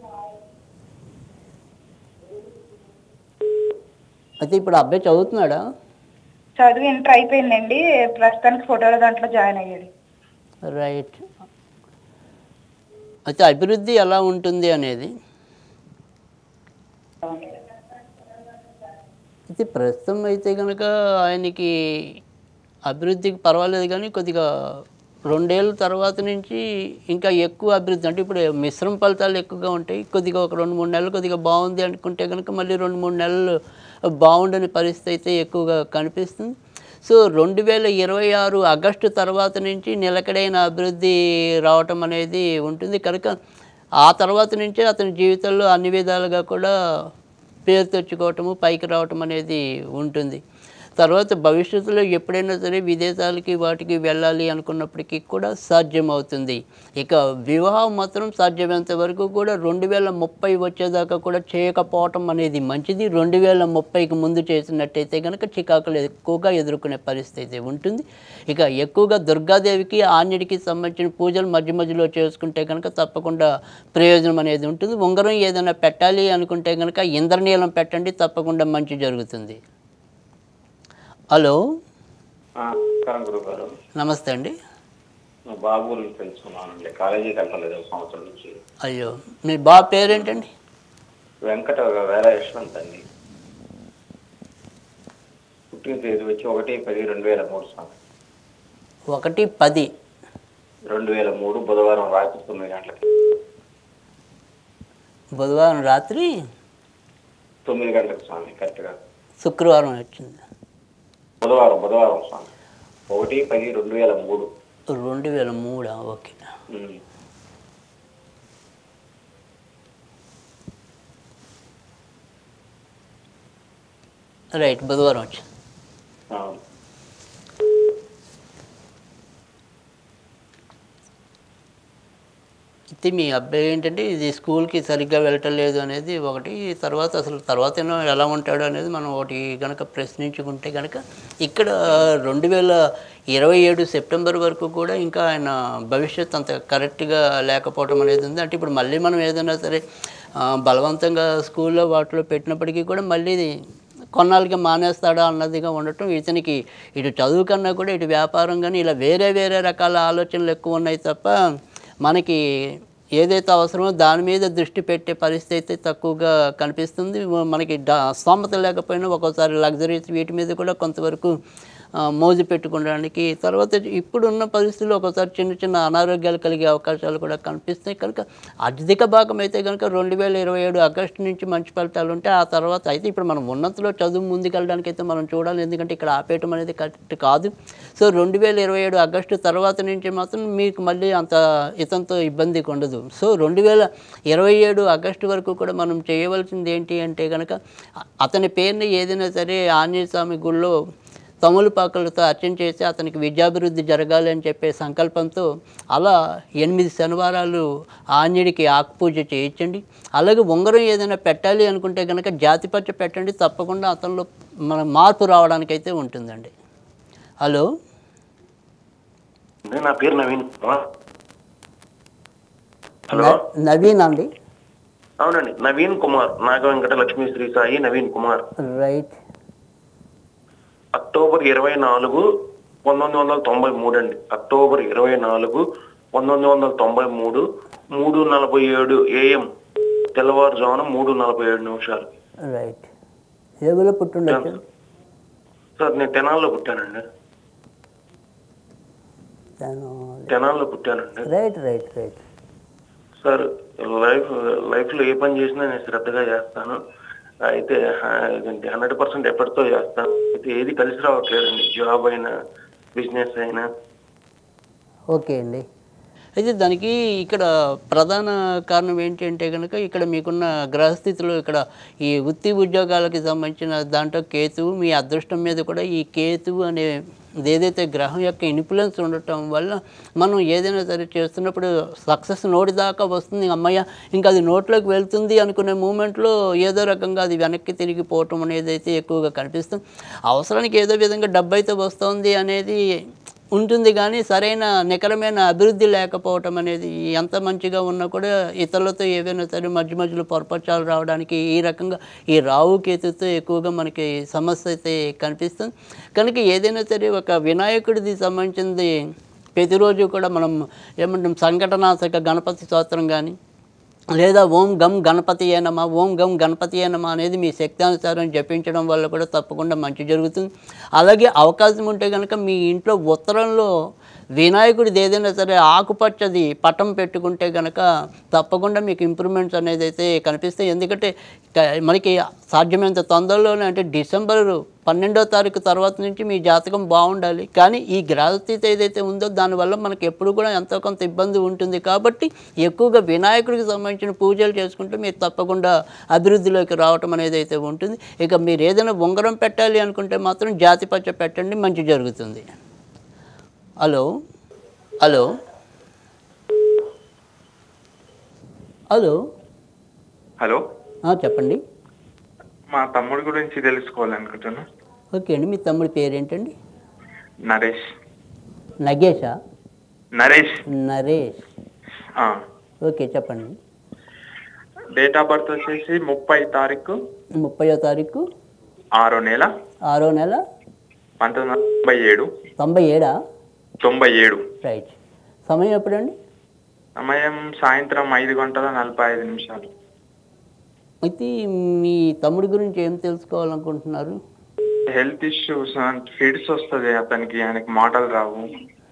అయితే ఇప్పుడు అబ్బాయి చదువుతున్నాడా? చదువు ఇంటర్ అయిపోయిందండి, ప్రస్తుతానికి ఫోటోల దాంట్లో జాయిన్ అయ్యాడు. రైట్. అయితే అభివృద్ధి ఎలా ఉంటుంది అనేది అయితే ప్రస్తుతం అయితే కనుక ఆయనకి అభివృద్ధికి పర్వాలేదు, కానీ కొద్దిగా రెండేళ్ళ తర్వాత నుంచి ఇంకా ఎక్కువ అభివృద్ధి, అంటే ఇప్పుడు మిశ్రమ ఫలితాలు ఎక్కువగా ఉంటాయి. కొద్దిగా ఒక రెండు మూడు నెలలు కొద్దిగా బాగుంది అనుకుంటే కనుక మళ్ళీ రెండు మూడు నెలలు బాగుండని పరిస్థితి అయితే ఎక్కువగా కనిపిస్తుంది. సో రెండు వేల ఇరవై ఆరు ఆగస్టు తర్వాత నుంచి నిలకడైన అభివృద్ధి రావటం అనేది ఉంటుంది. కనుక ఆ తర్వాత నుంచే అతని జీవితంలో అన్ని విధాలుగా కూడా పేరు తెచ్చుకోవటము, పైకి రావటం అనేది ఉంటుంది. తర్వాత భవిష్యత్తులో ఎప్పుడైనా సరే విదేశాలకి వాటికి వెళ్ళాలి అనుకున్నప్పటికీ కూడా సాధ్యమవుతుంది. ఇక వివాహం మాత్రం సాధ్యమైనంత వరకు కూడా రెండు వేల ముప్పై వచ్చేదాకా కూడా చేయకపోవటం అనేది మంచిది. రెండు వేల ముప్పైకి ముందు చేసినట్టయితే కనుక చికాకులు ఎక్కువగా ఎదుర్కొనే పరిస్థితి ఉంటుంది. ఇక ఎక్కువగా దుర్గాదేవికి ఆంజనేయుడికి సంబంధించిన పూజలు మధ్య మధ్యలో చేసుకుంటే కనుక తప్పకుండా ప్రయోజనం అనేది ఉంటుంది. ఉంగరం ఏదైనా పెట్టాలి అనుకుంటే కనుక ఇంద్రనీలం పెట్టండి, తప్పకుండా మంచి జరుగుతుంది. హలో గురుగారు, నమస్తే అండి. బాబు గురించి తెలుసుకున్నానండి. కాలేజీకి వెళ్ళలేదు ఒక సంవత్సరం నుంచి. అయ్యో, మీ బాబు పేరేంటండి? వెంకట వేర యశ్వంత్ అండి. పుట్టిన తేదీ వచ్చి ఒకటి పది రెండు వేల మూడు సార్. ఒకటి పది రెండు వేల మూడు బుధవారం రాత్రి తొమ్మిది గంటలకి. బుధవారం రాత్రి తొమ్మిది గంటలకు స్వామి. కరెక్ట్గా శుక్రవారం వచ్చింది. బుధవారం బుధవారం స్వామి. ఒకటి పది రెండు వేల మూడు రెండు వేల మూడా ఓకే. ఉమ్. రైట్, బుధవారం వచ్చి అవును. అయితే మీ అబ్బాయి ఏంటంటే ఇది స్కూల్కి సరిగ్గా వెళ్ళటం లేదు అనేది ఒకటి, తర్వాత అసలు తర్వాత ఏమో ఎలా ఉంటాడు అనేది మనం ఒకటి కనుక ప్రశ్నించుకుంటే కనుక ఇక్కడ రెండు వేల ఇరవై ఏడు సెప్టెంబర్ వరకు కూడా ఇంకా ఆయన భవిష్యత్ అంత కరెక్ట్గా లేకపోవడం అనేది ఉంది. అంటే ఇప్పుడు మళ్ళీ మనం ఏదైనా సరే ఆ, బలవంతంగా స్కూల్లో వాటిలో పెట్టినప్పటికీ కూడా మళ్ళీ కొన్నాళ్ళకి మానేస్తాడా అన్నదిగా ఉండటం, ఇతనికి ఇటు చదువు కన్నా కూడా ఇటు వ్యాపారం కానీ ఇలా వేరే వేరే రకాల ఆలోచనలు ఎక్కువ ఉన్నాయి తప్ప మనకి ఏదైతే అవసరమో దాని మీద దృష్టి పెట్టే పరిస్థితి అయితే తక్కువగా కనిపిస్తుంది. మనకి డా స్తోమత లేకపోయినా ఒక్కోసారి లగ్జరీస్ వీటి మీద కూడా కొంతవరకు మోజు పెట్టుకోవడానికి, తర్వాత ఇప్పుడున్న పరిస్థితుల్లో ఒకసారి చిన్న చిన్న అనారోగ్యాలు కలిగే అవకాశాలు కూడా కనిపిస్తాయి. కనుక అధిక భాగం అయితే కనుక రెండు వేల ఇరవై ఏడు ఆగస్టు నుంచి మంచి ఫలితాలు ఉంటాయి. ఆ తర్వాత అయితే ఇప్పుడు మనం ఉన్నంతలో చదువు ముందుకెళ్ళడానికి అయితే మనం చూడాలి, ఎందుకంటే ఇక్కడ ఆపేయటం అనేది కరెక్ట్ కాదు. సో రెండు వేల ఇరవై ఏడు ఆగస్టు తర్వాత నుంచి మాత్రం మీకు మళ్ళీ అంత ఇతంతో ఇబ్బంది ఉండదు. సో రెండు వేల ఇరవై ఏడు ఆగస్టు వరకు కూడా మనం చేయవలసింది ఏంటి అంటే కనుక అతని పేరుని ఏదైనా సరే ఆంజనేయ స్వామి గుళ్ళో తమలపాకులతో అర్చన చేసి అతనికి విద్యాభివృద్ధి జరగాలి అని చెప్పే సంకల్పంతో అలా ఎనిమిది శనివారాలు ఆంజనేయుడికి ఆకుపూజ చేయించండి. అలాగే ఉంగరం ఏదైనా పెట్టాలి అనుకుంటే కనుక జాతిపచ్చ పెట్టండి, తప్పకుండా అతనిలో మన మార్పు రావడానికి అయితే ఉంటుందండి. హలో, నా పేరు నవీన్ కుమార్. హలో, నవీన్ అండి? అవునండి, నవీన్ కుమార్. నాగ వెంకట లక్ష్మీ శ్రీ సాయి నవీన్ కుమార్. రైట్. అక్టోబర్ ఇరవై నాలుగు పంతొమ్మిది వందల తొంభై మూడు అండి. అక్టోబర్ ఇరవై నాలుగు పంతొమ్మిది వందల తొంభై మూడు మూడు నలభై ఏడు ఏఎం తెల్లవారుజామున మూడు నలభై ఏడు నిమిషాలు. రైట్. ఏ ఊళ్ళో పుట్టిండొచ్చు సార్? నేను తెనాల్లో పుట్టానండి. తెనాల్లో పుట్టానండి. Right right right. Sir, life life లో ఏ పని చేసినా నేను శ్రద్ధగా చేస్తాను. అయితే హండ్రెడ్ పర్సెంట్ ఎఫర్ట్తో చేస్తాను. అయితే ఏది కలిసి రావట్లేదండి, జాబ్ అయినా బిజినెస్ అయినా. ఓకే అండి. అయితే దానికి ఇక్కడ ప్రధాన కారణం ఏంటి అంటే కనుక ఇక్కడ మీకున్న గ్రహస్థితిలో ఇక్కడ ఈ వృత్తి ఉద్యోగాలకి సంబంధించిన దాంట్లో కేతువు మీ అదృష్టం మీద కూడా ఈ కేతువు అనే ఏదైతే గ్రహం యొక్క ఇన్ఫ్లుయెన్స్ ఉండటం వల్ల మనం ఏదైనా సరే చేస్తున్నప్పుడు సక్సెస్ నోటి దాకా వస్తుంది, అమ్మయ్య ఇంకా అది నోట్లోకి వెళ్తుంది అనుకునే మూమెంట్లో ఏదో రకంగా అది వెనక్కి తిరిగిపోవటం అనేది అయితే ఎక్కువగా కనిపిస్తుంది. అవసరానికి ఏదో విధంగా డబ్బు అయితే వస్తుంది అనేది ఉంటుంది, కానీ సరైన నికరమైన అభివృద్ధి లేకపోవటం అనేది ఎంత మంచిగా ఉన్నా కూడా ఇతరులతో ఏవైనా సరే మధ్య మధ్యలో పొరపచ్చాలు రావడానికి ఈ రకంగా ఈ రావు కేతుతో ఎక్కువగా మనకి సమస్య అయితే కనిపిస్తుంది. కనుక ఏదైనా సరే ఒక వినాయకుడిది సంబంధించింది ప్రతిరోజు కూడా మనం ఏమంటాం సంఘటనాశక గణపతి స్తోత్రం కానీ లేదా ఓం గం గణపతి ఏనమా ఓం గం గణపతి ఏనమా అనేది మీ శక్తానుసారం జపించడం వల్ల కూడా తప్పకుండా మంచి జరుగుతుంది. అలాగే అవకాశం ఉంటే కనుక మీ ఇంట్లో ఉత్తరంలో వినాయకుడిది ఏదైనా సరే ఆకుపచ్చది పటం పెట్టుకుంటే కనుక తప్పకుండా మీకు ఇంప్రూవ్మెంట్స్ అనేది అయితే కనిపిస్తాయి. ఎందుకంటే మనకి సాధ్యమైనంత తొందరలోనే అంటే డిసెంబర్ పన్నెండో తారీఖు తర్వాత నుంచి మీ జాతకం బాగుండాలి, కానీ ఈ గ్రహస్థితి ఏదైతే ఉందో దానివల్ల మనకి ఎప్పుడు కూడా ఎంతో కొంత ఇబ్బంది ఉంటుంది. కాబట్టి ఎక్కువగా వినాయకుడికి సంబంధించిన పూజలు చేసుకుంటే మీరు తప్పకుండా అభివృద్ధిలోకి రావటం అనేది అయితే ఉంటుంది. ఇక మీరు ఏదైనా ఉంగరం పెట్టాలి అనుకుంటే మాత్రం జాతిపచ్చ పెట్టండి, మంచి జరుగుతుంది. హలో హలో హలో హలో, చెప్పండి. మా తమ్ముడి గురించి తెలుసుకోవాలనుకుంటున్నా. ఓకే అండి, మీ తమ్ముడి పేరేంటండి? నరేష్. నగేషా? నరేష్. నరేష్. ఆ. ఓకే, చెప్పండి. డేట్ ఆఫ్ బర్త్ వచ్చేసి ముప్పై తారీఖు ముప్పయో తారీఖు ఆరో నెల ఆరో నెల పంతొమ్మిది వందల తొంభై ఏడు. తొంభై ఏడా? తొంభై ఏడు. రైట్. సమయం ఎప్పుడండి? సమయం సాయంత్రం ఐదు గంటల నలభై ఐదు నిమిషాలు. అయితే మీ తమ్ముడి గురించి ఏం తెలుసుకోవాలనుకుంటున్నారు? హెల్త్ ఇష్యూస్, ఫిడ్స్ వస్తుంది అతనికి, ఆయనకి మాటలు రావు,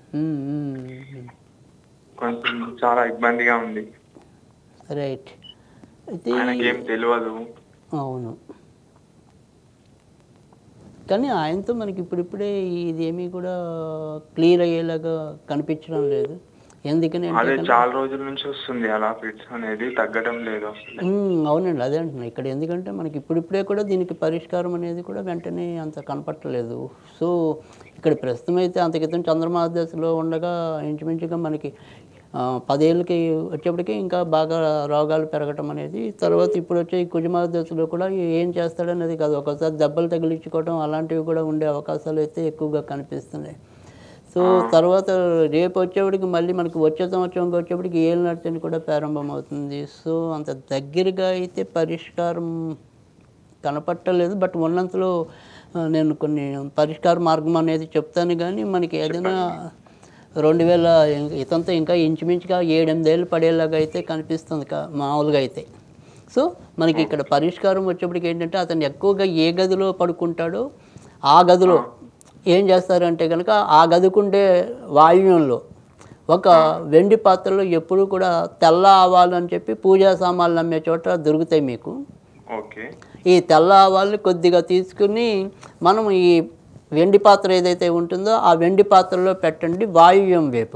కొంచెం చాలా ఇబ్బందిగా ఉంది. రైట్. అయితే ఆయనకి ఏం తెలియదు. అవును. కానీ ఆయనతో మనకి ఇప్పుడిప్పుడే ఇది ఏమీ కూడా క్లియర్ అయ్యేలాగా కనిపించడం లేదు. ఎందుకని అదే చాలా రోజుల నుంచి వస్తుంది అలా ఫిట్స్ అనేది, తగ్గడం లేదు అసలు. అవునండి, అదే అంటున్నా ఇక్కడ. ఎందుకంటే మనకి ఇప్పుడిప్పుడే కూడా దీనికి పరిష్కారం అనేది కూడా వెంటనే అంత కనపట్టలేదు. సో ఇక్కడ ప్రస్తుతం అయితే అంత క్రితం చంద్రమాస దశలో ఉండగా ఇంచుమించుగా మనకి పదేళ్ళకి వచ్చేప్పటికి ఇంకా బాగా రోగాలు పెరగటం అనేది, తర్వాత ఇప్పుడు వచ్చే ఈ కుజమాస దశలో కూడా ఏం చేస్తాడనేది కాదు, ఒకసారి దెబ్బలు తగిలించుకోవడం అలాంటివి కూడా ఉండే అవకాశాలు అయితే ఎక్కువగా కనిపిస్తున్నాయి. సో తర్వాత రేపు వచ్చేప్పటికి మళ్ళీ మనకి వచ్చే సంవత్సరంకి వచ్చేప్పటికి ఏళ్ళు నడిచని కూడా ప్రారంభమవుతుంది. సో అంత దగ్గరగా అయితే పరిష్కారం కనపట్టలేదు. బట్ ఉన్నంతలో నేను కొన్ని పరిష్కార మార్గం అనేది చెప్తాను. కానీ మనకి ఏదైనా రెండు వేల ఇతంతో ఇంకా ఇంచుమించుగా ఏడెనిమిదేళ్ళు పడేలాగా అయితే కనిపిస్తుంది మామూలుగా అయితే. సో మనకి ఇక్కడ పరిష్కారం వచ్చేప్పటికి ఏంటంటే అతను ఎక్కువగా ఏ గదిలో పడుకుంటాడో ఆ గదిలో ఏం చేస్తారంటే కనుక ఆ గదికుండే వాయువ్యంలో ఒక వెండి పాత్రలో ఎప్పుడు కూడా తెల్ల ఆవాలు అని చెప్పి పూజా సామాన్లు అమ్మే చోట దొరుకుతాయి మీకు. ఓకే. ఈ తెల్ల ఆవాల్ని కొద్దిగా తీసుకుని మనం ఈ వెండి పాత్ర ఏదైతే ఉంటుందో ఆ వెండి పాత్రలో పెట్టండి, వాయువ్యం వైపు,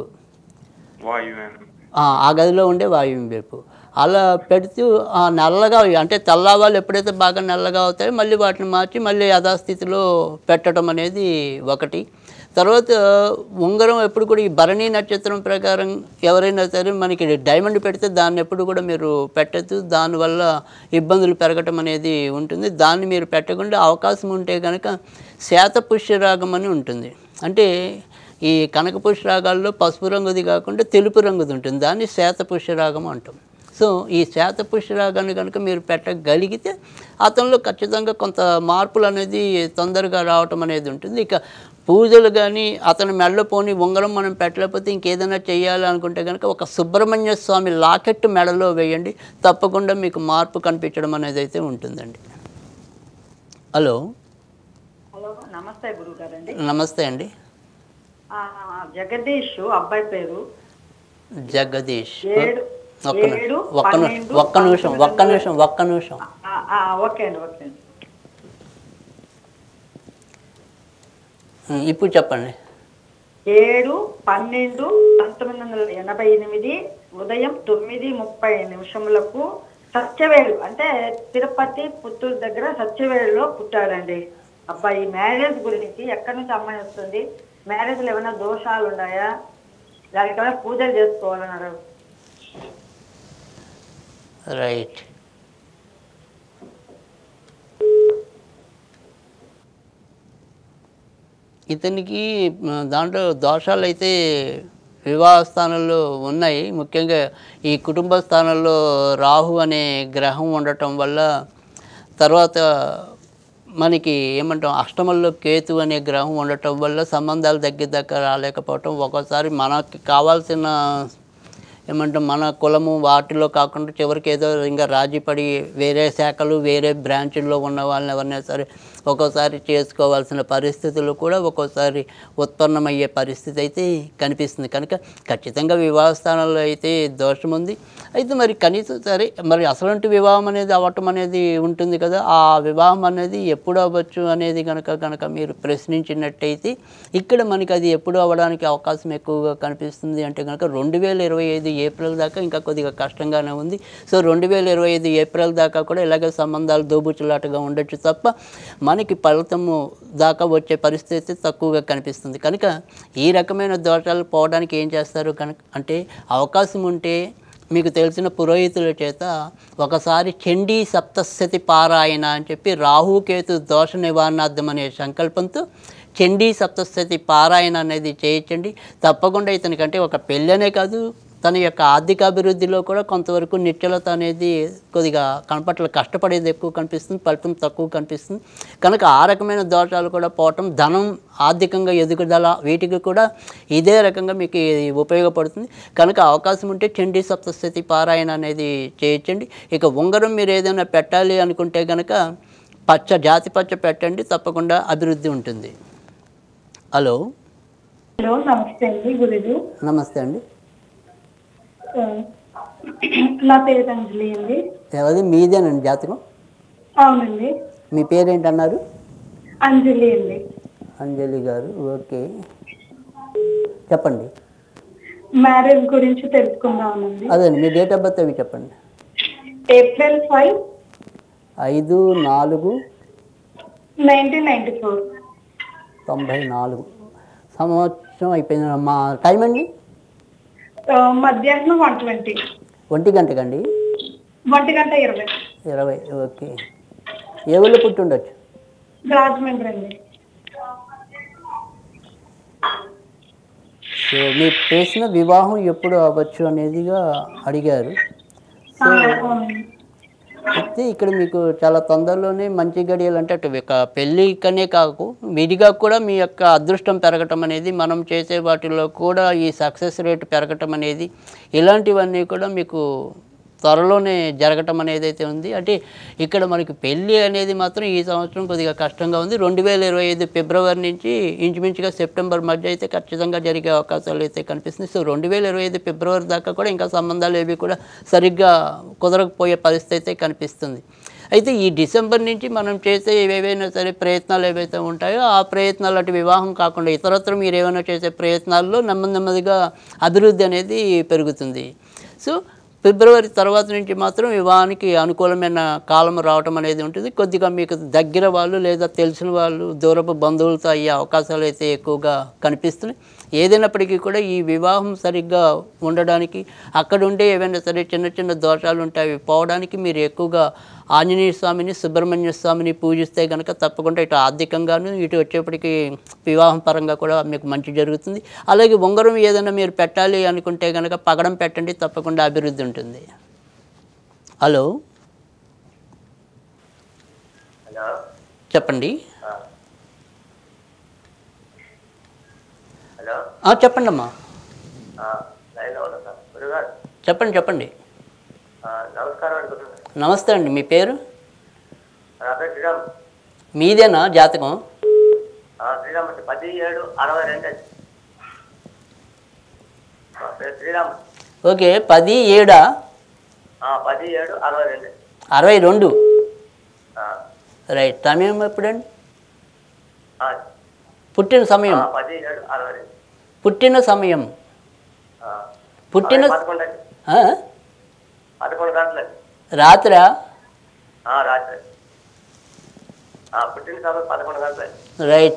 ఆ గదిలో ఉండే వాయువ్యం వైపు అలా పెడుతూ ఆ నల్లగా అంటే తెల్ల ఆవాలు ఎప్పుడైతే బాగా నల్లగా అవుతాయో మళ్ళీ వాటిని మార్చి మళ్ళీ యథాస్థితిలో పెట్టడం అనేది ఒకటి. తర్వాత ఉంగరం ఎప్పుడు కూడా ఈ భరణి నక్షత్రం ప్రకారం ఎవరైనా సరే మనకి డైమండ్ పెడితే దాన్ని ఎప్పుడు కూడా మీరు పెట్టద్దు, దానివల్ల ఇబ్బందులు పెరగటం అనేది ఉంటుంది. దాన్ని మీరు పెట్టకుండా అవకాశం ఉంటే కనుక శాతపుష్యరాగం అని ఉంటుంది. అంటే ఈ కనకపుష్యరాగాల్లో పసుపు రంగుది కాకుండా తెలుపు రంగుది ఉంటుంది, దాన్ని శాతపుష్యరాగం అంటాం. సో ఈ శాతపుష్యరాగాన్ని కనుక మీరు పెట్టగలిగితే అతనిలో ఖచ్చితంగా కొంత మార్పులు అనేది తొందరగా రావటం అనేది ఉంటుంది. ఇక పూజలు కానీ అతని మెడలో పోని ఉంగరం మనం పెట్టలేకపోతే ఇంకేదైనా చేయాలి అనుకుంటే కనుక ఒక సుబ్రహ్మణ్య స్వామి లాకెట్ మెడలో వేయండి, తప్పకుండా మీకు మార్పు కనిపించడం అనేది అయితే ఉంటుందండి. హలో హలో నమస్తే గురువు గారండి. నమస్తే అండి. జగదీష్ అబ్బాయి పేరు జగదీష్. ఏడు ఒక్క నిమిషం ఒక్క నిమిషం ఒక్క నిమిషం ఒక్క నిమిషం ఒక్క నిమిషం ఓకే అండి ఓకే అండి ఇప్పుడు చెప్పండి. ఏడు పన్నెండు పంతొమ్మిది వందల ఎనభై ఎనిమిది ఉదయం తొమ్మిది ముప్పై నిమిషములకు సత్యవేడు అంటే తిరుపతి పుత్తూరు దగ్గర సత్యవేడులో పుట్టాడండి అబ్బాయి. మ్యారేజ్ గురించి ఎక్కడి నుంచి అమ్మాయి వస్తుంది, మ్యారేజ్లో ఏమైనా దోషాలు ఉన్నాయా, దానికి ఏమైనా పూజలు చేసుకోవాలన్నారు. రైట్. ఇతనికి దాంట్లో దోషాలు అయితే వివాహ స్థానంలో ఉన్నాయి. ముఖ్యంగా ఈ కుటుంబ స్థానంలో రాహు అనే గ్రహం ఉండటం వల్ల, తర్వాత మనకి ఏమంటాం అష్టమంలో కేతు అనే గ్రహం ఉండటం వల్ల సంబంధాలు దగ్గర దగ్గర రాలేకపోవటం, ఒక్కోసారి మనకి కావాల్సిన ఏమంటాం మన కులము వాటిలో కాకుండా చివరికి ఏదో ఇంకా రాజీపడి వేరే శాఖలు వేరే బ్రాంచుల్లో ఉన్న వాళ్ళని ఎవరైనా సరే ఒక్కోసారి చేసుకోవాల్సిన పరిస్థితులు కూడా ఒక్కోసారి ఉత్పన్నమయ్యే పరిస్థితి అయితే కనిపిస్తుంది. కనుక ఖచ్చితంగా వివాహ స్థానంలో అయితే దోషం ఉంది. అయితే మరి కనీసం సరే మరి అసలంటి వివాహం అనేది అవ్వటం అనేది ఉంటుంది కదా, ఆ వివాహం అనేది ఎప్పుడు అవ్వచ్చు అనేది కనుక కనుక మీరు ప్రశ్నించినట్టయితే ఇక్కడ మనకి అది ఎప్పుడు అవ్వడానికి అవకాశం ఎక్కువగా కనిపిస్తుంది అంటే కనుక రెండు వేల ఇరవై ఐదు ఏప్రిల్ దాకా ఇంకా కొద్దిగా కష్టంగానే ఉంది. సో రెండు వేల ఇరవై ఐదు ఏప్రిల్ దాకా కూడా ఇలాగే సంబంధాలు దోబుచులాటగా ఉండొచ్చు తప్ప మనకి ఫలితము దాకా వచ్చే పరిస్థితి తక్కువగా కనిపిస్తుంది. కనుక ఈ రకమైన దోషాలు పోవడానికి ఏం చేస్తారు కనుక అంటే అవకాశం ఉంటే మీకు తెలిసిన పురోహితుల చేత ఒకసారి చండీ సప్తశతి పారాయణ అని చెప్పి రాహుకేతు దోష నివారణార్థం అనే సంకల్పంతో చండీ సప్తశతి పారాయణ అనేది చేయించండి. తప్పకుండా ఇతనికంటే ఒక పెళ్ళనే కాదు తన యొక్క ఆర్థికాభివృద్ధిలో కూడా కొంతవరకు నిశ్చలత అనేది కొద్దిగా కనపట్ల కష్టపడేది ఎక్కువ కనిపిస్తుంది, ఫలితం తక్కువ కనిపిస్తుంది. కనుక ఆ రకమైన దోషాలు కూడా పోవటం, ధనం ఆర్థికంగా ఎదుగుదల వీటికి కూడా ఇదే రకంగా మీకు ఉపయోగపడుతుంది. కనుక అవకాశం ఉంటే చండీ సప్తశతి పారాయణ అనేది చేయించండి. ఇక ఉంగరం మీరు ఏదైనా పెట్టాలి అనుకుంటే కనుక పచ్చ జాతి పచ్చ పెట్టండి, తప్పకుండా అభివృద్ధి ఉంటుంది. హలో హలో నమస్తే అండి గురుజీ. నమస్తే అండి. నా పేరు అంజలి అండి. ఎవరి మీదేనండి జాతకం? అవునండి. మీ పేరేంటన్నారు? అంజలి అండి. అంజలి గారు, ఓకే చెప్పండి. మ్యారేజ్ గురించి తెలుసుకుందామండి. అదండి మీ డేట్ ఆఫ్ బర్త్ అవి చెప్పండి. ఏప్రిల్ ఫైవ్ ఐదు నాలుగు నైన్టీన్ నైన్టీ ఫోర్. తొంభై నాలుగు సంవత్సరం అయిపోయింది. మా టైం అండి మధ్యాహ్నం వన్ ట్వంటీ ఒంటి గంటకండి. ఒంటి గంట ఇరవై ఇరవై ఓకే. ఏ ఊళ్ళో పుట్టి ఉండొచ్చు? రాజమండ్రి అండి. సో మీ ప్రశ్న వివాహం ఎప్పుడు అవ్వచ్చు అనేదిగా అడిగారు. సో అయితే ఇక్కడ మీకు చాలా తొందరలోనే మంచి గడియలు అంటే అటు ఒక పెళ్ళికనే కాకు విడిగా కూడా మీ యొక్క అదృష్టం పెరగటం అనేది, మనం చేసే వాటిల్లో కూడా ఈ సక్సెస్ రేట్ పెరగటం అనేది, ఇలాంటివన్నీ కూడా మీకు త్వరలోనే జరగటం అనేది అయితే ఉంది. అంటే ఇక్కడ మనకి పెళ్ళి అనేది మాత్రం ఈ సంవత్సరం కొద్దిగా కష్టంగా ఉంది. రెండు వేల ఇరవై ఐదు ఫిబ్రవరి నుంచి ఇంచుమించుగా సెప్టెంబర్ మధ్య అయితే ఖచ్చితంగా జరిగే అవకాశాలు అయితే కనిపిస్తుంది. సో రెండు వేల ఇరవై ఐదు ఫిబ్రవరి దాకా కూడా ఇంకా సంబంధాలు ఏవి కూడా సరిగ్గా కుదరకపోయే పరిస్థితి అయితే కనిపిస్తుంది. అయితే ఈ డిసెంబర్ నుంచి మనం చేసే ఏవైనా సరే ప్రయత్నాలు ఏవైతే ఉంటాయో ఆ ప్రయత్నాలు అటు వివాహం కాకుండా ఇతరత్ర మీరు ఏమైనా చేసే ప్రయత్నాల్లో నెమ్మది నెమ్మదిగా అభివృద్ధి అనేది పెరుగుతుంది. సో ఫిబ్రవరి తర్వాత నుంచి మాత్రం వివాహానికి అనుకూలమైన కాలం రావటం అనేది ఉంటుంది. కొద్దిగా మీకు దగ్గర వాళ్ళు లేదా తెలిసిన వాళ్ళు దూరపు బంధువులతో అయ్యే అవకాశాలు అయితే ఎక్కువగా కనిపిస్తున్నాయి. ఏదైనప్పటికీ కూడా ఈ వివాహం సరిగ్గా ఉండడానికి అక్కడ ఉండే ఏవైనా సరే చిన్న చిన్న దోషాలు ఉంటాయి అవి పోవడానికి మీరు ఎక్కువగా ఆంజనేయ స్వామిని సుబ్రహ్మణ్య స్వామిని పూజిస్తే కనుక తప్పకుండా ఇటు ఆర్థికంగాను ఇటు వచ్చేప్పటికి వివాహం పరంగా కూడా మీకు మంచి జరుగుతుంది. అలాగే ఉంగరం ఏదైనా మీరు పెట్టాలి అనుకుంటే కనుక పగడం పెట్టండి, తప్పకుండా అభివృద్ధి ఉంటుంది. హలో చెప్పండి. చెప్పండి అమ్మా. చెప్పండి చెప్పండి. నమస్తే అండి, మీ పేరు? మీదేనా జాతకం? ఓకే, పది ఏడా అరవై రెండు రైట్. సమయం ఎప్పుడండి? పుట్టిన సమయం పుట్టిన సమయం పుట్టిన రాత్రా? రైట్.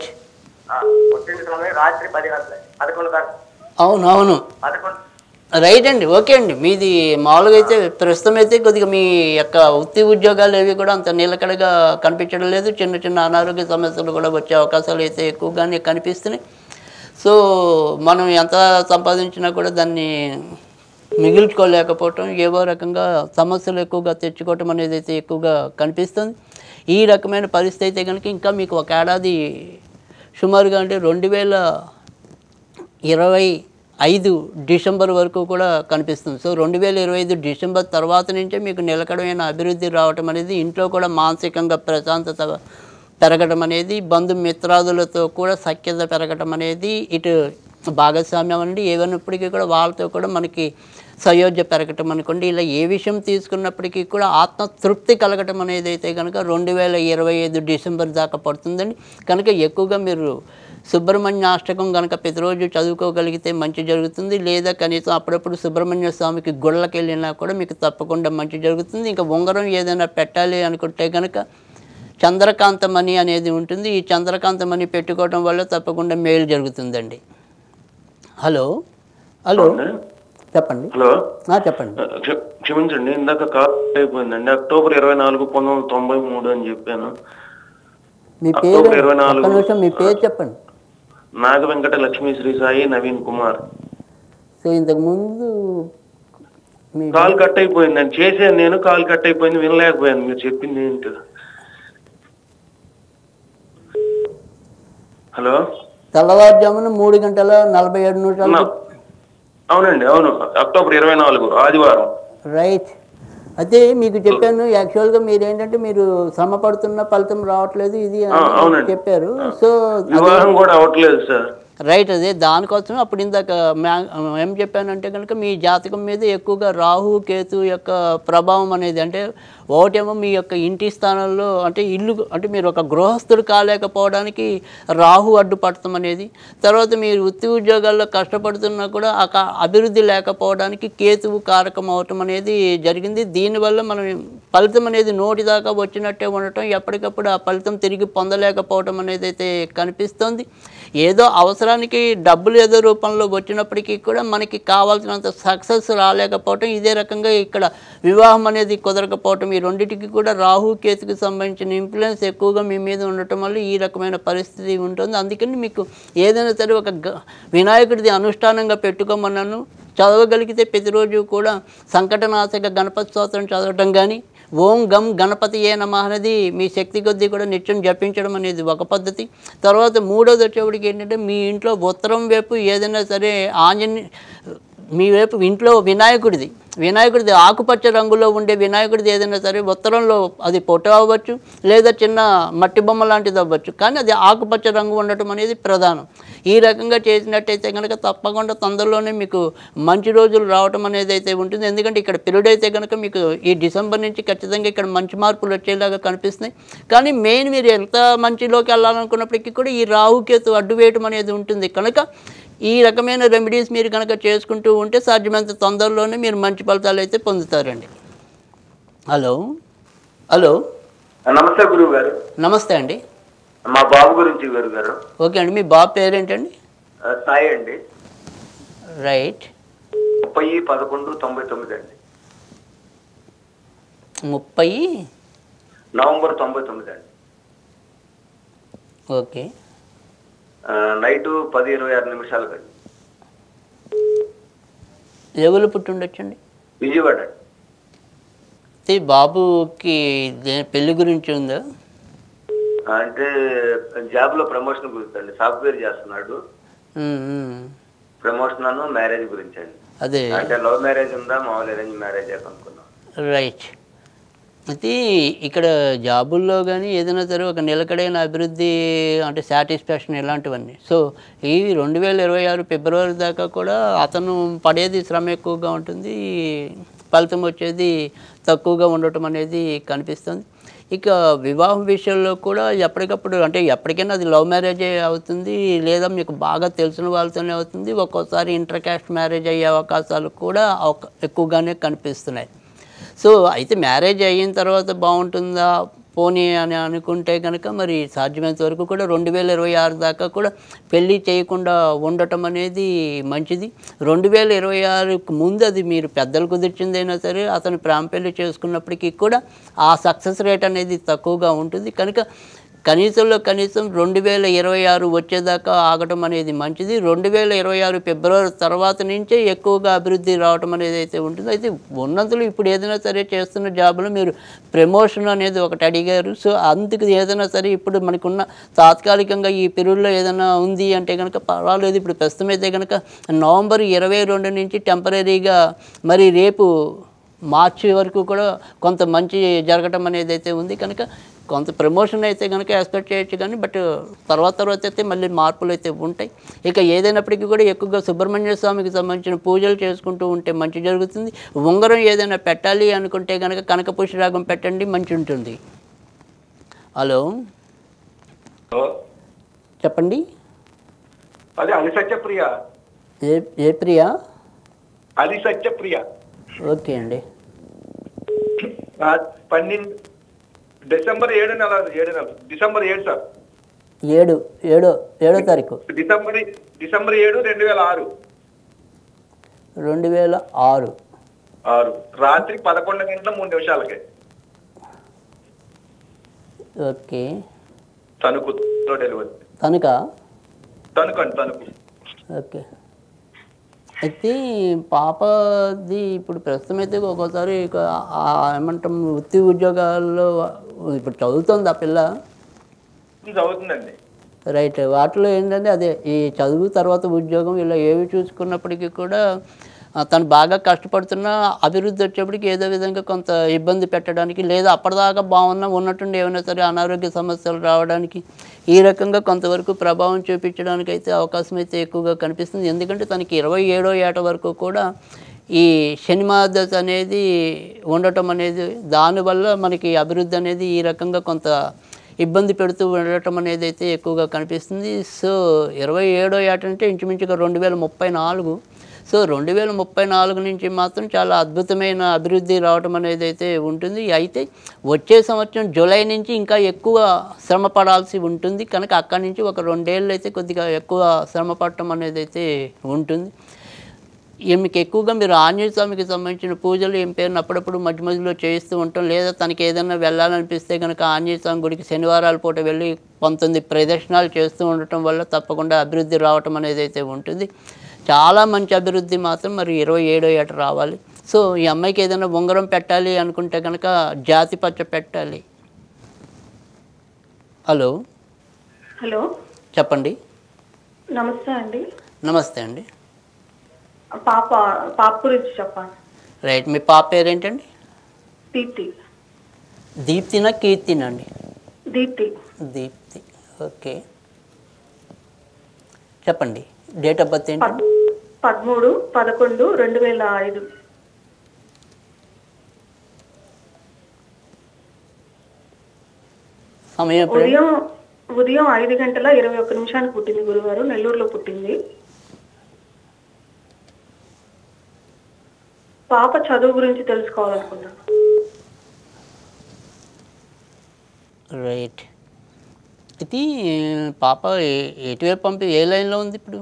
అవును అవును రైట్ అండి. ఓకే అండి. మీది మామూలుగా అయితే ప్రస్తుతం అయితే కొద్దిగా మీ యొక్క వృత్తి ఉద్యోగాలు ఏవి కూడా అంత నిలకడగా కనిపించడం లేదు. చిన్న చిన్న అనారోగ్య సమస్యలు కూడా వచ్చే అవకాశాలు అయితే ఎక్కువగానే కనిపిస్తున్నాయి. సో మనం ఎంత సంపాదించినా కూడా దాన్ని మిగిల్చుకోలేకపోవటం, ఏవో రకంగా సమస్యలు ఎక్కువగా తెచ్చుకోవటం అనేది అయితే ఎక్కువగా కనిపిస్తుంది. ఈ రకమైన పరిస్థితి అయితే కనుక ఇంకా మీకు ఒక ఏడాది సుమారుగా అంటే రెండు వేల ఇరవై ఐదు డిసెంబర్ వరకు కూడా కనిపిస్తుంది. సో రెండు వేల ఇరవై ఐదు డిసెంబర్ తర్వాత నుంచే మీకు నిలకడమైన అభివృద్ధి రావటం అనేది, ఇంట్లో కూడా మానసికంగా ప్రశాంతత పెరగడం అనేది, బంధుమిత్రాదులతో కూడా సఖ్యత పెరగటం అనేది, ఇటు భాగస్వామ్యం అండి ఏవైనప్పటికీ కూడా వాళ్ళతో కూడా మనకి సయోధ్య పెరగటం అనుకోండి, ఇలా ఏ విషయం తీసుకున్నప్పటికీ కూడా ఆత్మతృప్తి కలగటం అనేది అయితే కనుక రెండు వేల ఇరవై ఐదు డిసెంబర్ దాకా పడుతుందండి. కనుక ఎక్కువగా మీరు సుబ్రహ్మణ్య అష్టకం కనుక ప్రతిరోజు చదువుకోగలిగితే మంచి జరుగుతుంది. లేదా కనీసం అప్పుడప్పుడు సుబ్రహ్మణ్య స్వామికి గుళ్ళకి వెళ్ళినా కూడా మీకు తప్పకుండా మంచి జరుగుతుంది. ఇంకా ఉంగరం ఏదైనా పెట్టాలి అనుకుంటే కనుక చంద్రకాంతమణి అనేది ఉంటుంది. ఈ చంద్రకాంతమణి పెట్టుకోవడం వల్ల తప్పకుండా మేలు జరుగుతుందండి. హలో హలో చెప్పండి. హలో చెప్పండి. క్షమించండి, ఇందాక కాల్ అయిపోయిందండి. అక్టోబర్ ఇరవై నాలుగు పంతొమ్మిది వందల తొంభై మూడు అని చెప్పాను. మీ పేరు ఇరవై నాలుగు నిమిషం మీ పేరు చెప్పండి. నాగ వెంకట లక్ష్మీ శ్రీ సాయి నవీన్ కుమార్. సో ఇంతకు ముందు కాల్ కట్ అయిపోయిందండి. చేశాను నేను, కాల్ కట్ అయిపోయింది, వినలేకపోయాను మీరు చెప్పింది ఏంటి. హలో, తెల్లవారుజామున మూడు గంటల నలభై ఏడు నిమిషాలు. అవునండి, అవును, అక్టోబర్ ఇరవై నాలుగు ఆదివారం. రైట్. అయితే మీకు చెప్పాను యాక్చువల్గా మీరు ఏంటంటే మీరు శ్రమ పడుతున్న ఫలితం రావట్లేదు ఇది అని చెప్పారు. సో వివాహం కూడా అవ్వట్లేదు సార్. రైట్. అదే దానికోసం అప్పుడు ఇందాక మ్యా ఏం చెప్పానంటే కనుక మీ జాతకం మీద ఎక్కువగా రాహు కేతు యొక్క ప్రభావం అనేది, అంటే ఒకటేమో మీ యొక్క ఇంటి స్థానంలో అంటే ఇల్లు అంటే మీరు ఒక గృహస్థుడు కాలేకపోవడానికి రాహు అడ్డుపడతాం అనేది, తర్వాత మీరు వృత్తి ఉద్యోగాల్లో కష్టపడుతున్నా కూడా ఆ అభివృద్ధి లేకపోవడానికి కేతువు కారకం అవటం అనేది జరిగింది. దీనివల్ల మనం ఫలితం అనేది నోటి దాకా వచ్చినట్టే ఉండటం, ఎప్పటికప్పుడు ఆ ఫలితం తిరిగి పొందలేకపోవటం అనేది అయితే కనిపిస్తుంది. ఏదో అవసరానికి డబ్బులు ఏదో రూపంలో వచ్చినప్పటికీ కూడా మనకి కావాల్సినంత సక్సెస్ రాలేకపోవటం, ఇదే రకంగా ఇక్కడ వివాహం అనేది కుదరకపోవటం, ఈ రెండింటికి కూడా రాహు కేతుకి సంబంధించిన ఇన్ఫ్లుయెన్స్ ఎక్కువగా మీ మీద ఉండటం వల్ల ఈ రకమైన పరిస్థితి ఉంటుంది. అందుకని మీకు ఏదైనా సరే ఒక వినాయకుడిది అనుష్ఠానంగా పెట్టుకోమన్నాను. చదవగలిగితే ప్రతిరోజు కూడా సంకటనాశక గణపతి స్తోత్రం చదవటం కానీ, ఓం గం గణపతి ఏ నమః అనేది మీ శక్తి కొద్దీ కూడా నిత్యం జపించడం అనేది ఒక పద్ధతి. తర్వాత మూడోది వచ్చేప్పటికి ఏంటంటే మీ ఇంట్లో ఉత్తరం వైపు ఏదైనా సరే ఆంజనే మీ వైపు ఇంట్లో వినాయకుడిది వినాయకుడిది ఆకుపచ్చ రంగులో ఉండే వినాయకుడిది ఏదైనా సరే ఉత్తరంలో అది ఫోటో అవ్వచ్చు లేదా చిన్న మట్టి బొమ్మ లాంటిది అవ్వచ్చు, కానీ అది ఆకుపచ్చ రంగు ఉండటం అనేది ప్రధానం. ఈ రకంగా చేసినట్టయితే కనుక తప్పకుండా తొందరలోనే మీకు మంచి రోజులు రావటం అనేది అయితే ఉంటుంది. ఎందుకంటే ఇక్కడ పీరియడ్ అయితే కనుక మీకు ఈ డిసెంబర్ నుంచి ఖచ్చితంగా ఇక్కడ మంచి మార్పులు వచ్చేలాగా కనిపిస్తున్నాయి. కానీ మెయిన్ మీరు ఎంత మంచిలోకి వెళ్ళాలనుకున్నప్పటికీ కూడా ఈ రాహుకేతు అడ్డు వేయటం అనేది ఉంటుంది. కనుక ఈ రకమైన రెమెడీస్ మీరు కనుక చేసుకుంటూ ఉంటే సాధ్యమైనంత తొందరలోనే మీరు మంచి ఫలితాలు అయితే పొందుతారండి. హలో హలో నమస్తే గురువు గారు. నమస్తే అండి. మా బాబు గురించి గురువు గారు. ఓకే అండి. మీ బాబు పేరేంటండి? సాయి అండి. రైట్. ముప్పై పదకొండు తొంభై తొమ్మిది అండి. ముప్పై నవంబర్ తొంభై తొమ్మిది అండి. ఓకే. నైటు పది ఇరవై ఆరు నిమిషాలు అండి. ఎవరు పుట్టిండొచ్చండి? విజయవాడ. బాబుకి పెళ్లి గురించి ఉందా? అంటే జాబ్ లో ప్రమోషన్ గురించి అండి. సాఫ్ట్వేర్ చేస్తున్నాడు. ప్రమోషన్ అను మ్యారేజ్ గురించి అండి. అదే అంటే లవ్ మ్యారేజ్ ఉందా మామూలు అరేంజ్ మ్యారేజ్ అనుకున్నాం. రైట్. అయితే ఇక్కడ జాబుల్లో కానీ ఏదైనా సరే ఒక నిలకడైన అభివృద్ధి అంటే సాటిస్ఫాక్షన్ ఇలాంటివన్నీ. సో ఈ రెండు వేల ఇరవై ఆరు ఫిబ్రవరి దాకా కూడా అతను పడేది శ్రమ ఎక్కువగా ఉంటుంది, ఫలితం వచ్చేది తక్కువగా ఉండటం అనేది కనిపిస్తుంది. ఇక వివాహం విషయంలో కూడా ఎప్పటికప్పుడు అంటే ఎప్పటికైనా అది లవ్ మ్యారేజే అవుతుంది లేదా మీకు బాగా తెలిసిన వాళ్ళతోనే అవుతుంది. ఒక్కోసారి ఇంటర్ కాస్ట్ మ్యారేజ్ అయ్యే అవకాశాలు కూడా ఎక్కువగానే కనిపిస్తున్నాయి. సో అయితే మ్యారేజ్ అయిన తర్వాత బాగుంటుందా పోనీ అని అనుకుంటే కనుక మరి సాధ్యమైనంత వరకు కూడా రెండు వేల ఇరవై ఆరు దాకా కూడా పెళ్ళి చేయకుండా ఉండటం అనేది మంచిది. రెండు వేల ఇరవై ఆరుకు ముందు అది మీరు పెద్దలు కుదిర్చిందైనా సరే అతను ప్రేమ పెళ్ళి చేసుకున్నప్పటికీ కూడా ఆ సక్సెస్ రేట్ అనేది తక్కువగా ఉంటుంది. కనుక కనీసంలో కనీసం రెండు వేల ఇరవై ఆరు వచ్చేదాకా ఆగటం అనేది మంచిది. రెండు వేల ఇరవై ఆరు ఫిబ్రవరి తర్వాత నుంచే ఎక్కువగా అభివృద్ధి రావటం అనేది అయితే ఉంటుంది. అయితే ఉన్నంతలో ఇప్పుడు ఏదైనా సరే చేస్తున్న జాబ్లో మీరు ప్రమోషన్ అనేది ఒకటి అడిగారు. సో అందుకు ఏదైనా సరే ఇప్పుడు మనకున్న తాత్కాలికంగా ఈ పీరియడ్లో ఏదైనా ఉంది అంటే కనుక పర్వాలేదు. ఇప్పుడు ప్రస్తుతం అయితే కనుక నవంబర్ ఇరవై రెండు నుంచి టెంపరీగా మరి రేపు మార్చి వరకు కూడా కొంత మంచి జరగటం అనేది అయితే ఉంది. కనుక కొంత ప్రమోషన్ అయితే కనుక ఎక్స్పెక్ట్ చేయొచ్చు, కానీ బట్ తర్వాత తర్వాత అయితే మళ్ళీ మార్పులు అయితే ఉంటాయి. ఇక ఏదైనప్పటికీ కూడా ఎక్కువగా సుబ్రహ్మణ్య స్వామికి సంబంధించిన పూజలు చేసుకుంటూ ఉంటే మంచి జరుగుతుంది. ఉంగరం ఏదైనా పెట్టాలి అనుకుంటే కనుక కనక పుష్యరాగం పెట్టండి, మంచి ఉంటుంది. హలో చెప్పండి. అదే అది సత్యప్రియ. ఏ ఏ ప్రియా? అది సత్యప్రియ. ఓకే అండి. పన్నెండు డిసెంబర్ ఏడు నెల ఏడు నెల డిసెంబర్ ఏడు సార్ ఏడు ఏడో ఏడో తారీఖు డిసెంబర్ డిసెంబర్ ఏడు రెండు వేల ఆరు రెండు వేల ఆరు ఆరు రాత్రి పదకొండు గంటల మూడు నిమిషాలకి. ఓకే. తణుకు డెలివరీ. తణుక తణుకు అండి తణుకు. ఓకే. అయితే పాపది ఇప్పుడు ప్రస్తుతం అయితే ఒక్కోసారి ఏమంటాం వృత్తి ఉద్యోగాల్లో ఇప్పుడు చదువుతుంది ఆ పిల్ల. చదువుతుందండి. రైట్. వాటిలో ఏంటంటే అదే ఈ చదువు తర్వాత ఉద్యోగం ఇలా ఏవి చూసుకున్నప్పటికీ కూడా తను బాగా కష్టపడుతున్న అభివృద్ధి వచ్చేప్పటికి ఏదో విధంగా కొంత ఇబ్బంది పెట్టడానికి, లేదా అప్పటిదాకా బాగున్నా ఉన్నట్టుండి ఏమైనా సరే అనారోగ్య సమస్యలు రావడానికి ఈ రకంగా కొంతవరకు ప్రభావం చూపించడానికి అయితే అవకాశం అయితే ఎక్కువగా కనిపిస్తుంది. ఎందుకంటే తనకి ఇరవై ఏడో ఏట వరకు కూడా ఈ శని మహాదశ అనేది ఉండటం అనేది, దానివల్ల మనకి అభివృద్ధి అనేది ఈ రకంగా కొంత ఇబ్బంది పెడుతూ ఉండటం అనేది అయితే ఎక్కువగా కనిపిస్తుంది. సో ఇరవై ఏడో ఏట అంటే ఇంచుమించుగా రెండు వేల ముప్పై నాలుగు సో రెండు వేల ముప్పై నాలుగు నుంచి మాత్రం చాలా అద్భుతమైన అభివృద్ధి రావడం అనేది అయితే ఉంటుంది. అయితే వచ్చే సంవత్సరం జూలై నుంచి ఇంకా ఎక్కువ శ్రమ పడాల్సి ఉంటుంది కనుక అక్కడి నుంచి ఒక రెండేళ్ళు అయితే కొద్దిగా ఎక్కువ శ్రమ పడటం అనేది అయితే ఉంటుంది. ఈమెకి ఎక్కువగా మీరు ఆంజనేయ స్వామికి సంబంధించిన పూజలు ఏం పేరుని అప్పుడప్పుడు మధ్య మధ్యలో చేయిస్తూ ఉంటాం. లేదా తనకి ఏదైనా వెళ్ళాలనిపిస్తే కనుక ఆంజనేయ స్వామి గుడికి శనివారాల పూట వెళ్ళి పంతొమ్మిది ప్రదక్షిణాలు చేస్తూ ఉండటం వల్ల తప్పకుండా అభివృద్ధి రావటం అనేది అయితే ఉంటుంది. చాలా మంచి అభివృద్ధి మాత్రం మరి ఇరవై ఏడో ఏట రావాలి. సో ఈ అమ్మాయికి ఏదైనా ఉంగరం పెట్టాలి అనుకుంటే కనుక జాతి పచ్చ పెట్టాలి. హలో హలో చెప్పండి. నమస్తే అండి. నమస్తే అండి. పాప పాప గురించి చెప్పండి. రైట్, మీ పాప పేరేంటండి? దీప్తి. దీప్తినా కీర్తినా అండి? దీప్తి. దీప్తి, ఓకే. చెప్పండి. డేట్ ఆఫ్ బర్త్ ఏంటి? పదమూడు పదకొండు రెండు వేల ఐదు. సమయం ఉదయం ఉదయం ఐదు గంటల ఇరవై ఒక్క నిమిషానికి పుట్టింది గురువారు. నెల్లూరులో పుట్టింది. పాప చదువు గురించి తెలుసుకోవాలనుకుంటున్నాను. రైట్. ఇది పాప ఎటువైపు పంపి ఏ లైన్లో ఉంది ఇప్పుడు?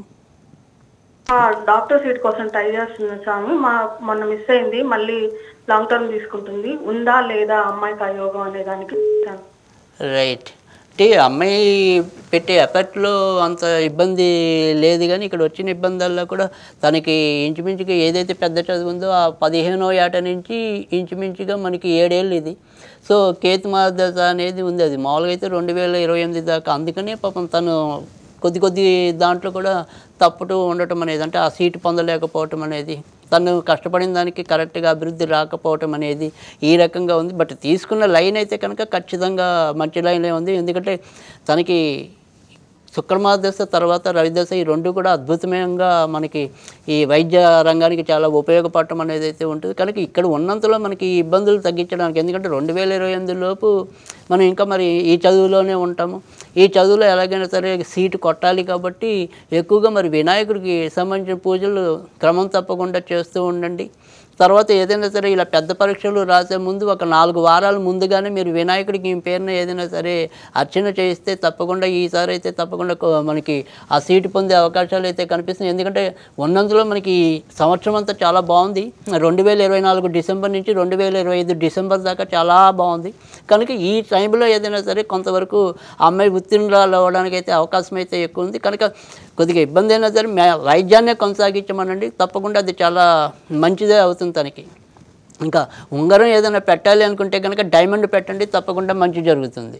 డాక్టర్ సీట్ కోసం ట్రై చేస్తుంది స్వామి. మా మొన్న మిస్ అయింది, మళ్ళీ లాంగ్ టర్మ్ తీసుకుంటుంది. ఉందా లేదా అమ్మాయికి అయోగం అనే దానికి. రైట్. అంటే అమ్మాయి పెట్టే ఎఫర్ట్లో అంత ఇబ్బంది లేదు, కానీ ఇక్కడ వచ్చిన ఇబ్బందుల్లో కూడా తనకి ఇంచుమించుగా ఏదైతే పెద్ద చదువు ఉందో ఆ పదిహేనో ఏట నుంచి ఇంచుమించుగా మనకి ఏడేళ్ళు ఇది. సో కేతు మహాదశ అనేది ఉంది. అది మామూలుగా అయితే రెండు వేల ఇరవై ఎనిమిది దాకా. అందుకనే పాపం తను కొద్ది కొద్ది దాంట్లో కూడా తప్పుతూ ఉండటం అనేది, అంటే ఆ సీటు పొందలేకపోవటం అనేది, తను కష్టపడిన దానికి కరెక్ట్గా అభివృద్ధి రాకపోవటం అనేది ఈ రకంగా ఉంది. బట్ తీసుకున్న లైన్ అయితే కనుక ఖచ్చితంగా మంచి లైనే ఉంది. ఎందుకంటే తనకి శుక్రమహాదశ తర్వాత రవిదశ ఈ రెండు కూడా అద్భుతంగా మనకి ఈ వైద్య రంగానికి చాలా ఉపయోగపడటం అనేది అయితే ఉంటుంది. కనుక ఇక్కడ ఉన్నంతలో మనకి ఈ ఇబ్బందులు తగ్గించడానికి, ఎందుకంటే రెండు వేల ఇరవై ఎనిమిది లోపు మనం ఇంకా మరి ఈ చదువులోనే ఉంటాము. ఈ చదువులో ఎలాగైనా సరే సీటు కొట్టాలి కాబట్టి ఎక్కువగా మరి వినాయకుడికి సంబంధించిన పూజలు క్రమం తప్పకుండా చేస్తూ ఉండండి. తర్వాత ఏదైనా సరే ఇలా పెద్ద పరీక్షలు రాసే ముందు ఒక నాలుగు వారాల ముందుగానే మీరు వినాయకుడికి ఈ పేరున ఏదైనా సరే అర్చన చేయిస్తే తప్పకుండా ఈసారి అయితే తప్పకుండా మనకి ఆ సీటు పొందే అవకాశాలు అయితే కనిపిస్తున్నాయి. ఎందుకంటే ఉన్నందులో మనకి సంవత్సరం అంతా చాలా బాగుంది. రెండు వేల ఇరవై నాలుగు డిసెంబర్ నుంచి రెండు వేల ఇరవై ఐదు డిసెంబర్ దాకా చాలా బాగుంది. కనుక ఈ టైంలో ఏదైనా సరే కొంతవరకు అమ్మాయి ఉత్తీర్ణురాలు అవ్వడానికి అయితే అవకాశం అయితే ఎక్కువ ఉంది. కనుక కొద్దిగా ఇబ్బంది అయినా సరే వైద్యాన్నే కొనసాగించమనండి, తప్పకుండా అది చాలా మంచిదే అవుతుంది తనకి. ఇంకా ఉంగరం ఏదైనా పెట్టాలి అనుకుంటే కనుక డైమండ్ పెట్టండి, తప్పకుండా మంచి జరుగుతుంది.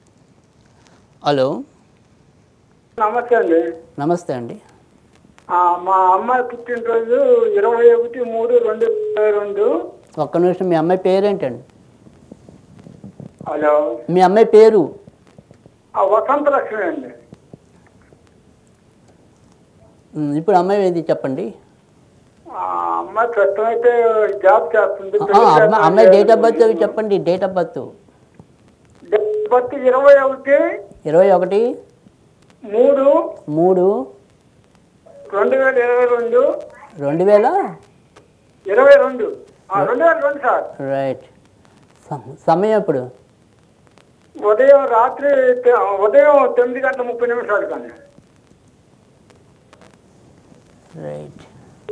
హలో నమస్తే అండి. నమస్తే అండి. మా అమ్మాయి పుట్టినరోజు ఇరవై ఒకటి మూడు రెండు ఇరవై రెండు. ఒక్క నిమిషం, మీ అమ్మాయి పేరేంటండి? హలో, మీ అమ్మాయి పేరు? వసంత లక్ష్మి అండి. ఇప్పుడు అమ్మాయి ఏది చెప్పండి. అమ్మాయి ప్రస్తుతం అయితే జాబ్ చేస్తుంది. అమ్మాయి డేట్ ఆఫ్ బర్త్ అవి చెప్పండి. Date of birth date of birth ఇరవై ఒకటి ఇరవై ఒకటి మూడు మూడు రెండు వేల ఇరవై రెండు రెండు వేల ఇరవై రెండు రెండు వేల రెండు సార్. రైట్. సమయం ఎప్పుడు? ఉదయం రాత్రి ఉదయం తొమ్మిది గంటల ముప్పై నిమిషాలు కానీ. రైట్.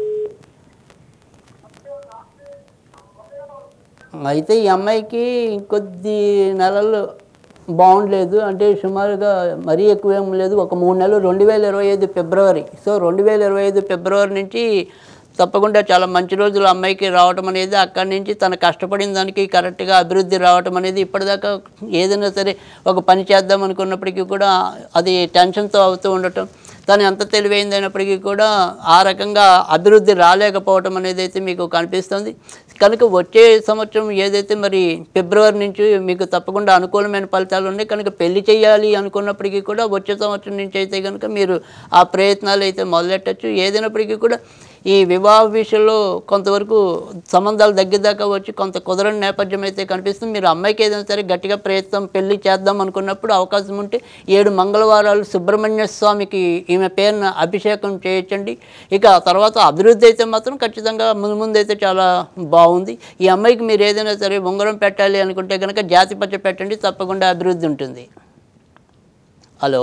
అయితే ఈ అమ్మాయికి ఇంకొద్ది నెలలు బాగుండలేదు, అంటే సుమారుగా మరీ ఎక్కువ ఏం లేదు, ఒక మూడు నెలలు రెండు వేల ఇరవై ఐదు ఫిబ్రవరి. సో రెండు వేల ఇరవై ఐదు ఫిబ్రవరి నుంచి తప్పకుండా చాలా మంచి రోజులు అమ్మాయికి రావటం అనేది, అక్కడి నుంచి తను కష్టపడిన దానికి కరెక్ట్గా అభివృద్ధి రావటం అనేది, ఇప్పటిదాకా ఏదైనా సరే ఒక పని చేద్దాం అనుకున్నప్పటికీ కూడా అది టెన్షన్తో అవుతూ ఉండటం, తను ఎంత తెలివైందైనప్పటికీ కూడా ఆ రకంగా అభివృద్ధి రాలేకపోవటం అనేది అయితే మీకు కనిపిస్తుంది. కనుక వచ్చే సంవత్సరం ఏదైతే మరి ఫిబ్రవరి నుంచి మీకు తప్పకుండా అనుకూలమైన ఫలితాలు ఉన్నాయి. కనుక పెళ్లి చేయాలి అనుకున్నప్పటికీ కూడా వచ్చే సంవత్సరం నుంచి అయితే కనుక మీరు ఆ ప్రయత్నాలు అయితే మొదలెట్టచ్చు. ఏదైనప్పటికీ కూడా ఈ వివాహ విషయంలో కొంతవరకు సంబంధాలు దగ్గరదాకా వచ్చి కొంత కుదరని నేపథ్యం అయితే కనిపిస్తుంది. మీరు అమ్మాయికి ఏదైనా సరే గట్టిగా ప్రయత్నం పెళ్లి చేద్దాం అనుకున్నప్పుడు అవకాశం ఉంటే ఏడు మంగళవారాలు సుబ్రహ్మణ్య స్వామికి ఈమె పేరున అభిషేకం చేయొచ్చండి. ఇక తర్వాత అభివృద్ధి అయితే మాత్రం ఖచ్చితంగా ముందు ముందు అయితే చాలా బాగుంది. ఈ అమ్మాయికి మీరు ఏదైనా సరే ఉంగరం పెట్టాలి అనుకుంటే కనుక జాతిపచ్చ పెట్టండి, తప్పకుండా అభివృద్ధి ఉంటుంది. హలో,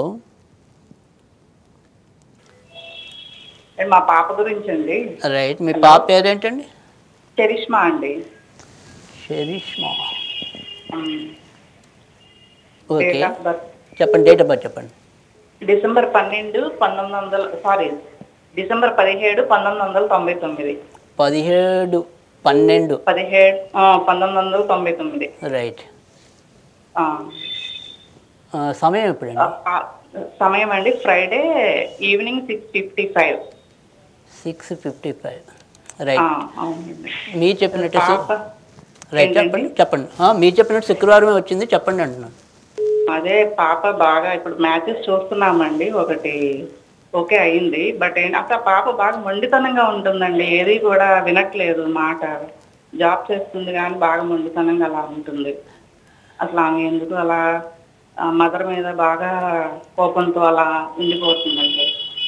మా పాప గురించి అండి. రైట్, మీ పాప పేరేంటండి? చరిష్మా అండి. Charishma, date okay, of birth చెప్పండి. డేట్ ఆఫ్ బర్త్ చెప్పండి. డిసెంబర్ పన్నెండు పంతొమ్మిది వందల సారీ డిసెంబర్ పదిహేడు పంతొమ్మిది వందల తొంభై తొమ్మిది పదిహేడు పన్నెండు పదిహేడు పంతొమ్మిది వందల తొంభై తొమ్మిది రైట్. సమయం ఎప్పుడండి? సమయం అండి Friday evening six fifty five six fifty five right. మీరు చెప్పినట్టు రైట్, చెప్పండి చెప్పండి. మీరు చెప్పినట్టు శుక్రవారమే వచ్చింది, చెప్పండి అంటున్నాను. అదే పాప బాగా ఇప్పుడు మ్యాచెస్ చూస్తున్నామండి, ఒకటి ఓకే అయింది. బట్ ఏంటంటే పాప బాగా మొండితనంగా ఉంటుందండి, ఏది కూడా వినట్లేదు మాట. జాబ్ చేస్తుంది కానీ బాగా మొండితనంగా అలా ఉంటుంది. అసలు ఆమె ఎందుకు అలా మదర్ మీద బాగా కోపంతో అలా ఉండిపోతుందండి.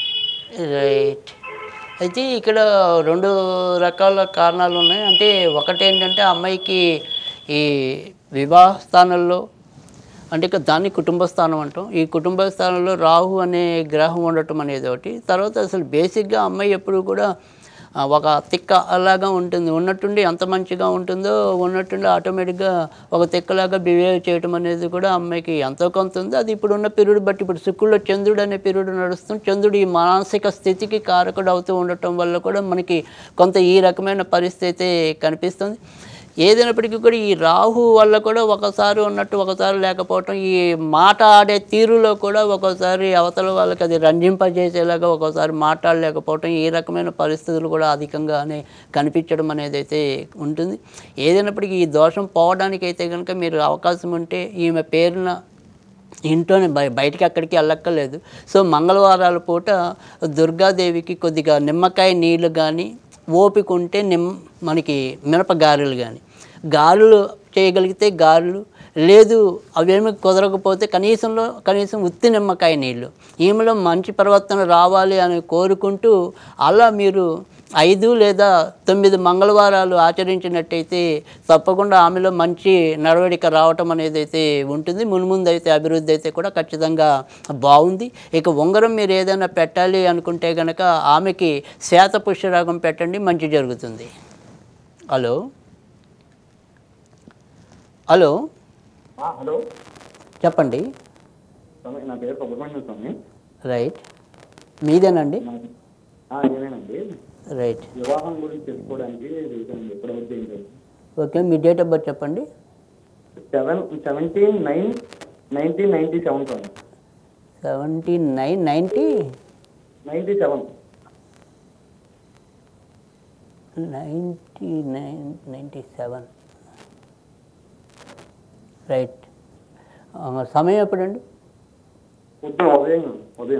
రైట్. అయితే ఇక్కడ రెండు రకాల కారణాలు ఉన్నాయి. అంటే ఒకటి ఏంటంటే అమ్మాయికి ఈ వివాహ స్థానంలో అంటే ఇక దాన్ని కుటుంబ స్థానం అంటాం. ఈ కుటుంబ స్థానంలో రాహు అనే గ్రహం ఉండటం అనేది ఒకటి. తర్వాత అసలు బేసిక్గా అమ్మాయి ఎప్పుడు కూడా ఒక తిక్క అలాగా ఉంటుంది, ఉన్నట్టుండి ఎంత మంచిగా ఉంటుందో ఉన్నట్టుండి ఆటోమేటిక్గా ఒక తిక్కలాగా బిహేవ్ చేయడం అనేది కూడా అమ్మాయికి ఎంతో కొంత ఉంది. అది ఇప్పుడు ఉన్న పీరియడ్ బట్టి ఇప్పుడు శుక్రుల్లో చంద్రుడు అనే పీరియడ్ నడుస్తుంది. చంద్రుడు ఈ మానసిక స్థితికి కారకుడు అవుతూ ఉండటం వల్ల కూడా మనకి కొంత ఈ రకమైన పరిస్థితి కనిపిస్తుంది. ఏదైనప్పటికీ కూడా ఈ రాహు వల్ల కూడా ఒకసారి ఉన్నట్టు ఒకసారి లేకపోవటం, ఈ మాట ఆడే తీరులో కూడా ఒక్కోసారి అవతల వాళ్ళకి అది రంజింపజేసేలాగా ఒక్కోసారి మాట్లాడలేకపోవటం, ఈ రకమైన పరిస్థితులు కూడా అధికంగానే కనిపించడం అనేది అయితే ఉంటుంది. ఏదైనప్పటికీ ఈ దోషం పోవడానికి అయితే కనుక మీరు అవకాశం ఉంటే ఈమె పేరున ఇంట్లోనే బయ బయటికి అక్కడికి వెళ్ళక్కర్లేదు. సో మంగళవారాల పూట దుర్గాదేవికి కొద్దిగా నిమ్మకాయ నీళ్ళు కానీ, ఓపిక ఉంటే నిమ్ మనకి మినప గారెలు కానీ, గారెలు చేయగలిగితే గారెలు, లేదు అవేమి కుదరకపోతే కనీసంలో కనీసం ఉత్తి నిమ్మకాయ నీళ్ళు, ఈమెలో మంచి ప్రవర్తన రావాలి అని కోరుకుంటూ అలా మీరు ఐదు లేదా తొమ్మిది మంగళవారాలు ఆచరించినట్టయితే తప్పకుండా ఆమెలో మంచి నడవడిక రావటం అనేది అయితే ఉంటుంది. మున్ముందు అయితే అభివృద్ధి అయితే కూడా ఖచ్చితంగా బాగుంది. ఇక ఉంగరం మీరు ఏదైనా పెట్టాలి అనుకుంటే కనుక ఆమెకి శ్వేత పుష్యరాగం పెట్టండి, మంచి జరుగుతుంది. హలో హలో హలో చెప్పండి. నా పేరు సుబ్రహ్మణ్య స్వామి. రైట్, మీదేనండి? నేనేనండి. రైట్, వివాహం గురించి తెలుసుకోవడానికి ఎప్పటివరకు ఏంటండి? ఓకే, మీ డేట్ ఆఫ్ బర్త్ చెప్పండి. Seven seventeen nine nineteen ninety seven స్వామి. Seventeen nine ninety ninety seven ninety nine ninety seven right. సమయం ఎప్పుడండి? ఉదయం ఉదయం ఉదయం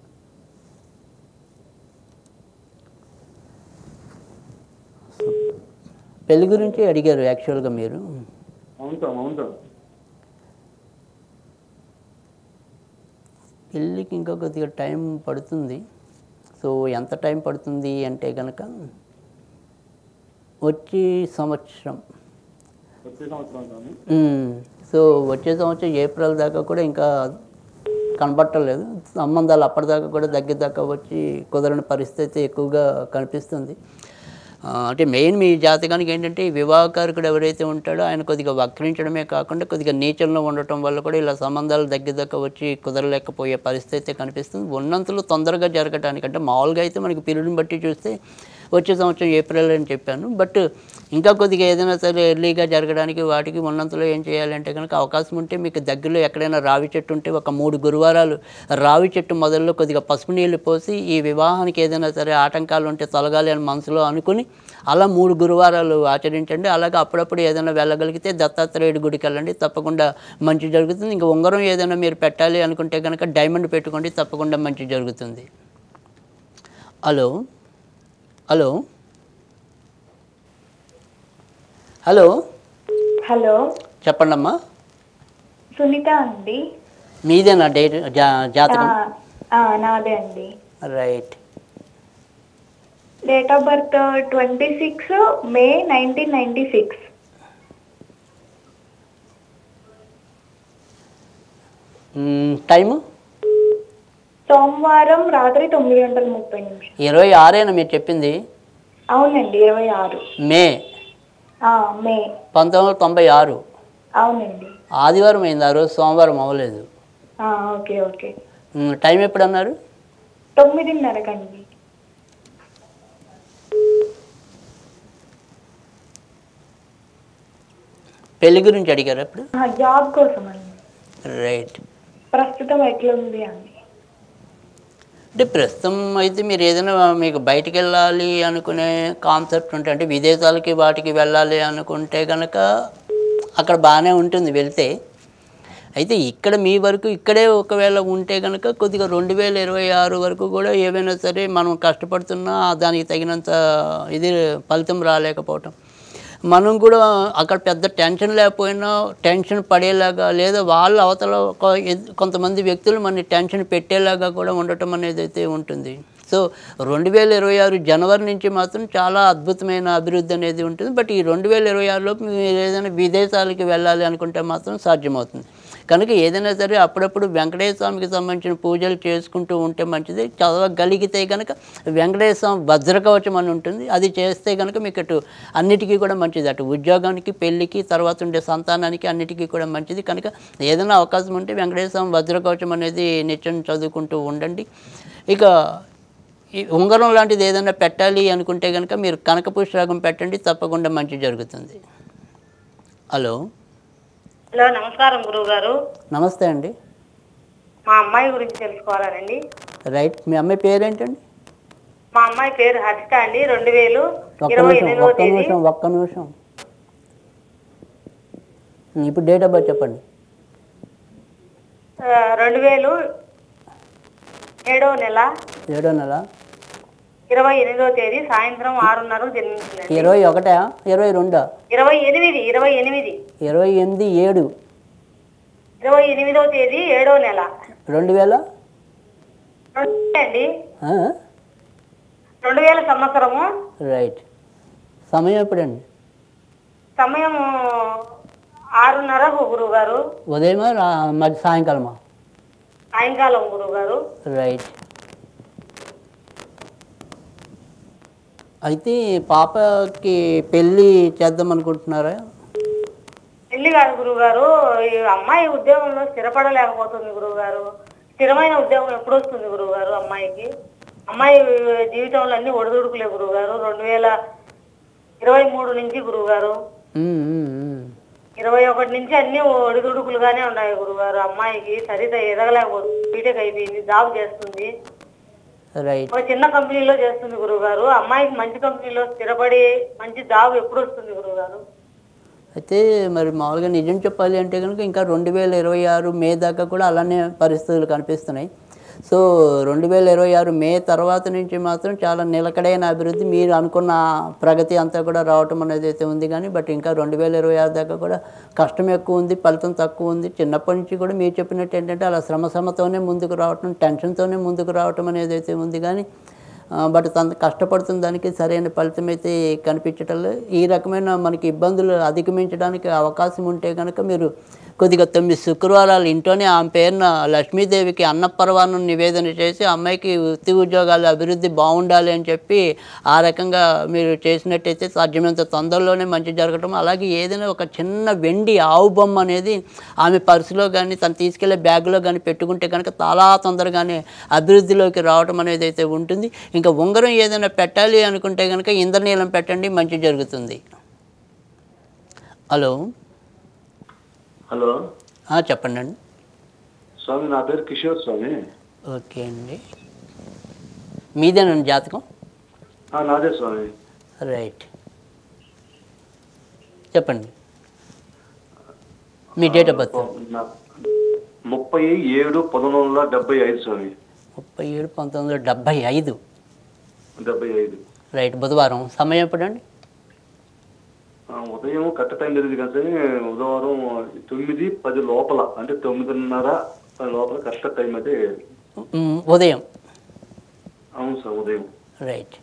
పెళ్లి గురించి అడిగారు యాక్చువల్గా మీరు. అవును సార్, అవును సార్. పెళ్ళికి ఇంకా కొద్దిగా టైం పడుతుంది. సో ఎంత టైం పడుతుంది అంటే కనుక వచ్చే సంవత్సరం వచ్చే సంవత్సరం సో వచ్చే సంవత్సరం ఏప్రిల్ దాకా కూడా ఇంకా కనబట్టలేదు. సంబంధాలు అప్పటిదాకా కూడా దగ్గర దాకా వచ్చి కుదరని పరిస్థితి ఎక్కువగా కనిపిస్తుంది. అంటే మెయిన్ మీ జాతకానికి ఏంటంటే వివాహకారకుడు ఎవరైతే ఉంటాడో ఆయన కొద్దిగా వక్రించడమే కాకుండా కొద్దిగా నీచంలో ఉండటం వల్ల కూడా ఇలా సంబంధాలు దగ్గర దాకా వచ్చి కుదరలేకపోయే పరిస్థితి కనిపిస్తుంది. ఉన్నంతలో తొందరగా జరగటానికి అంటే మామూలుగా అయితే మనకి పీరియడ్ని బట్టి చూస్తే వచ్చే సంవత్సరం ఏప్రిల్ అని చెప్పాను. బట్ ఇంకా కొద్దిగా ఏదైనా సరే ఎర్లీగా జరగడానికి వాటికి ఉన్నంతలో ఏం చేయాలంటే కనుక అవకాశం ఉంటే మీకు దగ్గరలో ఎక్కడైనా రావి చెట్టు ఉంటే ఒక మూడు గురువారాలు రావి చెట్టు మొదల్లో కొద్దిగా పసుపు నీళ్ళు పోసి ఈ వివాహానికి ఏదైనా సరే ఆటంకాలు ఉంటే తొలగాలి అని మనసులో అనుకుని అలా మూడు గురువారాలు ఆచరించండి. అలాగే అప్పుడప్పుడు ఏదైనా వెళ్ళగలిగితే దత్తాత్రేయుడి గుడికి వెళ్ళండి, తప్పకుండా మంచి జరుగుతుంది. ఇంకా ఉంగరం ఏదైనా మీరు పెట్టాలి అనుకుంటే కనుక డైమండ్ పెట్టుకోండి, తప్పకుండా మంచి జరుగుతుంది. హలో హలో హలో హలో చెప్పండి అమ్మా. సునీత అండి. మీదేనా డేట్ జాతకం? నాదే అండి. Right. Date of birth twenty six May nineteen ninety six. Time సోమవారం రాత్రి తొమ్మిది గంటల ముప్పై నిమిషం. ఇరవై ఆరేనా మీరు చెప్పింది? అవునండి, ఇరవై ఆరు మే మే పంతొమ్మిది వందల తొంభై ఆరు. అవునండి. ఆదివారం అయింది, ఆ రోజు సోమవారం అవ్వలేదు. Okay okay. టైం ఎప్పుడు అన్నారు? తొమ్మిదిన్నరకండి. పెళ్లి గురించి అడిగారు అప్పుడు? జాబ్ కోసం అండి. రైట్. ప్రస్తుతం ఎట్లుంది అండి? అంటే ప్రస్తుతం అయితే మీరు ఏదైనా మీకు బయటికి వెళ్ళాలి అనుకునే కాన్సెప్ట్ ఉంటే, అంటే విదేశాలకి వాటికి వెళ్ళాలి అనుకుంటే కనుక అక్కడ బాగానే ఉంటుంది వెళ్తే. అయితే ఇక్కడ మీ వరకు ఇక్కడే ఒకవేళ ఉంటే కనుక కొద్దిగా రెండు వేల ఇరవై ఆరు వరకు కూడా ఏవైనా సరే మనం కష్టపడుతున్నా దానికి తగినంత ఇది ఫలితం రాలేకపోవటం, మనం కూడా అక్కడ పెద్ద టెన్షన్ లేకపోయినా టెన్షన్ పడేలాగా, లేదా వాళ్ళ అవతల కొంతమంది వ్యక్తులు మన టెన్షన్ పెట్టేలాగా కూడా ఉండటం అనేది అయితే ఉంటుంది. సో రెండు వేల ఇరవై ఆరు జనవరి నుంచి మాత్రం చాలా అద్భుతమైన అభివృద్ధి అనేది ఉంటుంది. బట్ ఈ రెండు వేల ఇరవై ఆరులోపు మీరు ఏదైనా విదేశాలకి వెళ్ళాలి అనుకుంటే మాత్రం సాధ్యమవుతుంది. కనుక ఏదైనా సరే అప్పుడప్పుడు వెంకటేశ్వర స్వామికి సంబంధించిన పూజలు చేసుకుంటూ ఉంటే మంచిది. చదవగలిగితే కనుక వెంకటేశ్వర స్వామి వజ్రకవచం అని ఉంటుంది, అది చేస్తే కనుక మీకు అటు అన్నిటికీ కూడా మంచిది. అటు ఉద్యోగానికి, పెళ్ళికి, తర్వాత ఉండే సంతానానికి అన్నిటికీ కూడా మంచిది. కనుక ఏదైనా అవకాశం ఉంటే వెంకటేశ్వర స్వామి వజ్రకవచం అనేది నిత్యం చదువుకుంటూ ఉండండి. ఇక ఈ ఉంగరం లాంటిది ఏదైనా పెట్టాలి అనుకుంటే కనుక మీరు కనకపుష్పరాగం పెట్టండి, తప్పకుండా మంచి జరుగుతుంది. హలో హలో, నమస్కారం గురువు గారు. నమస్తే అండి. మా అమ్మాయి గురించి తెలుసుకోవాలండి. రైట్. మీ అమ్మాయి పేరేంటండి? మా అమ్మాయి పేరు హర్షిత అండి. రెండు వేలు ఒక్క ఇరవై నిమిషం ఎనిమిదవ ఒక్క తేదీ. నిమిషం ఒక్క నిమిషం ఇప్పుడు డేట్ ఆఫ్ బర్త్ చెప్పండి. రెండు వేలు ఏడవ నెల ఏడో నెల ఇరవై ఎనిమిదవ తేదీ సాయంత్రం ఆరున్నర జన్మించిందండి. ఇరవై ఒకటా ఇరవై రెండా? ఇరవై ఎనిమిది ఇరవై ఎనిమిది ఇరవై ఎనిమిది ఏడు ఇరవై ఎనిమిదవ తేదీ ఏడవ నెల రెండు వేల అండి ఆ? రెండు వేల సంవత్సరము. రైట్. సమయం ఎప్పుడండి? సమయం ఆరున్నర గురువు గారు. ఉదయమా రా మరి సాయంకాలమా? సాయంకాలం గురువు గారు. రైట్. అయితే పాపకి పెళ్ళి చేద్దాం అనుకుంటున్నారా? పెళ్లి కాదు గురువు గారు, ఈ అమ్మాయి ఉద్యోగంలో స్థిరపడలేకపోతుంది గురువు గారు. స్థిరమైన ఉద్యోగం ఎప్పుడు వస్తుంది గురువు గారు అమ్మాయికి? అమ్మాయి జీవితంలో అన్ని ఒడిదుడుకులే గురువు గారు. రెండు వేల ఇరవై మూడు నుంచి గురువు గారు ఇరవై ఒకటి నుంచి అన్ని ఒడిదుడుకులుగానే ఉన్నాయి గురువు గారు. అమ్మాయికి సరిత ఎదగలేకపోతుంది. బీటెక్ అయిపోయింది, జాబ్ చేస్తుంది, రైట్. ఒక చిన్న కంపెనీలో చేస్తుంది గురువు గారు. అమ్మాయికి మంచి కంపెనీలో స్థిరపడి మంచి జాబ్ ఎప్పుడు వస్తుంది గురువు గారు? అయితే మరి మామూలుగా నిజం చెప్పాలి అంటే కనుక ఇంకా రెండు వేల ఇరవై ఆరు మే దాకా కూడా అలానే పరిస్థితులు కనిపిస్తున్నాయి. సో రెండు వేల ఇరవై ఆరు మే తర్వాత నుంచి మాత్రం చాలా నిలకడైన అభివృద్ధి, మీరు అనుకున్న ప్రగతి అంతా కూడా రావటం అనేది అయితే ఉంది. కానీ బట్ ఇంకా రెండు వేల ఇరవై ఆరు దాకా కూడా కష్టం ఎక్కువ ఉంది, ఫలితం తక్కువ ఉంది. చిన్నప్పటి నుంచి కూడా మీరు చెప్పినట్టు ఏంటంటే అలా శ్రమ శ్రమతోనే ముందుకు రావటం, టెన్షన్తోనే ముందుకు రావటం అనేది అయితే ఉంది. కానీ బట్ తను కష్టపడుతున్న దానికి సరైన ఫలితం అయితే కనిపించటం లేదు. ఈ రకమైన మనకి ఇబ్బందులు అధిగమించడానికి అవకాశం ఉంటే కనుక మీరు కొద్దిగా తొమ్మిది శుక్రవారాలు ఇంట్లోనే ఆమె పేరున లక్ష్మీదేవికి అన్నపరవానం నివేదన చేసి అమ్మాయికి వృత్తి ఉద్యోగాల అభివృద్ధి బాగుండాలి అని చెప్పి ఆ రకంగా మీరు చేసినట్టయితే సాధ్యమైనంత తొందరలోనే మంచి జరగటం. అలాగే ఏదైనా ఒక చిన్న వెండి ఆవు బొమ్మ అనేది ఆమె పర్సులో కానీ తను తీసుకెళ్లే బ్యాగులో కానీ పెట్టుకుంటే కనుక చాలా తొందరగానే అభివృద్ధిలోకి రావటం అనేది అయితే ఉంటుంది. ఇంకా ఉంగరం ఏదైనా పెట్టాలి అనుకుంటే కనుక ఇంద్రనీలం పెట్టండి, మంచి జరుగుతుంది. హలో హలో చెప్పండి అండి. స్వామి నా పేరు కిషోర్ స్వామి. ఓకే అండి, మీదేనండి జాతకం? నాదే స్వామి. రైట్, చెప్పండి మీ డేట్ ఆఫ్ బర్త్. ముప్పై ఏడు పంతొమ్మిది వందల డెబ్బై ఐదు స్వామి. ముప్పై ఏడు పంతొమ్మిది వందల డెబ్బై ఐదు డెబ్బై ఐదు రైట్. బుధవారం. సమయం ఎప్పుడండి? ఉదయం కరెక్ట్ టైం తెలియదు కానీ బుధవారం తొమ్మిది పది లోపల, అంటే తొమ్మిదిన్నర లోపల కరెక్ట్ టైం అయితే ఉదయం. అవును సార్, ఉదయం. రైట్.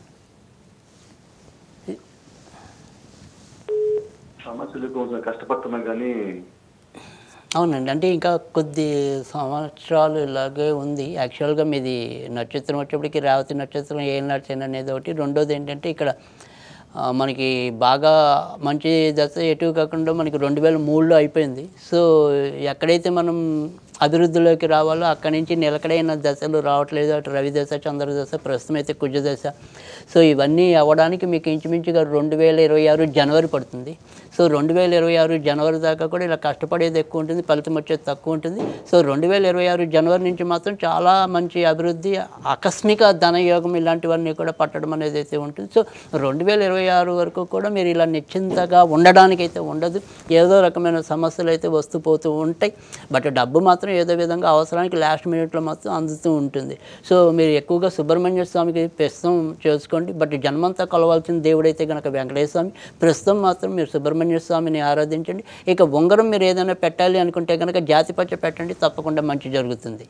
సమస్యలు కొంచెం కష్టపడుతున్నాం కానీ. అవునండి, అంటే ఇంకా కొద్ది సంవత్సరాలు ఇలాగే ఉంది. యాక్చువల్గా మీది నక్షత్రం వచ్చేప్పటికి రేవతి నక్షత్రం ఏం నడిచాను అనేది ఒకటి. రెండోది ఏంటంటే ఇక్కడ మనకి బాగా మంచి దశ ఎటు కాకుండా మనకి రెండు వేల మూడులో అయిపోయింది. సో ఎక్కడైతే మనం అభివృద్ధిలోకి రావాలో అక్కడి నుంచి నిలకడైన దశలు రావట్లేదు. అటు రవి దశ, చంద్ర దశ, ప్రస్తుతం అయితే కుజ దశ. సో ఇవన్నీ అవ్వడానికి మీకు ఇంచుమించుగా రెండు వేల ఇరవై ఆరు జనవరి పడుతుంది. సో రెండు వేల ఇరవై ఆరు జనవరి దాకా కూడా ఇలా కష్టపడేది ఎక్కువ ఉంటుంది, ఫలితం వచ్చేది తక్కువ ఉంటుంది. సో రెండు వేల ఇరవై ఆరు జనవరి నుంచి మాత్రం చాలా మంచి అభివృద్ధి, ఆకస్మిక ధనయోగం ఇలాంటివన్నీ కూడా పట్టడం అనేది అయితే ఉంటుంది. సో రెండు వేల ఇరవై ఆరు వరకు కూడా మీరు ఇలా నిశ్చింతగా ఉండడానికైతే ఉండదు. ఏదో రకమైన సమస్యలు అయితే వస్తూ పోతూ ఉంటాయి. బట్ డబ్బు మాత్రం ఏదో విధంగా అవసరానికి లాస్ట్ మినిట్లో మాత్రం అందుతూ ఉంటుంది. సో మీరు ఎక్కువగా సుబ్రహ్మణ్య స్వామికి ప్రస్తుతం చేసుకోండి. బట్ జన్మంతా కొలవాల్సిన దేవుడైతే కనుక వెంకటేశ్వర స్వామి. ప్రస్తుతం మాత్రం మీరు సుబ్రహ్మణ్య స్వామిని ఆరాధించండి. ఇక ఉంగరం మీరు ఏదైనా పెట్టాలి అనుకుంటే కనుక జాతిపచ్చ పెట్టండి, తప్పకుండా మంచి జరుగుతుంది.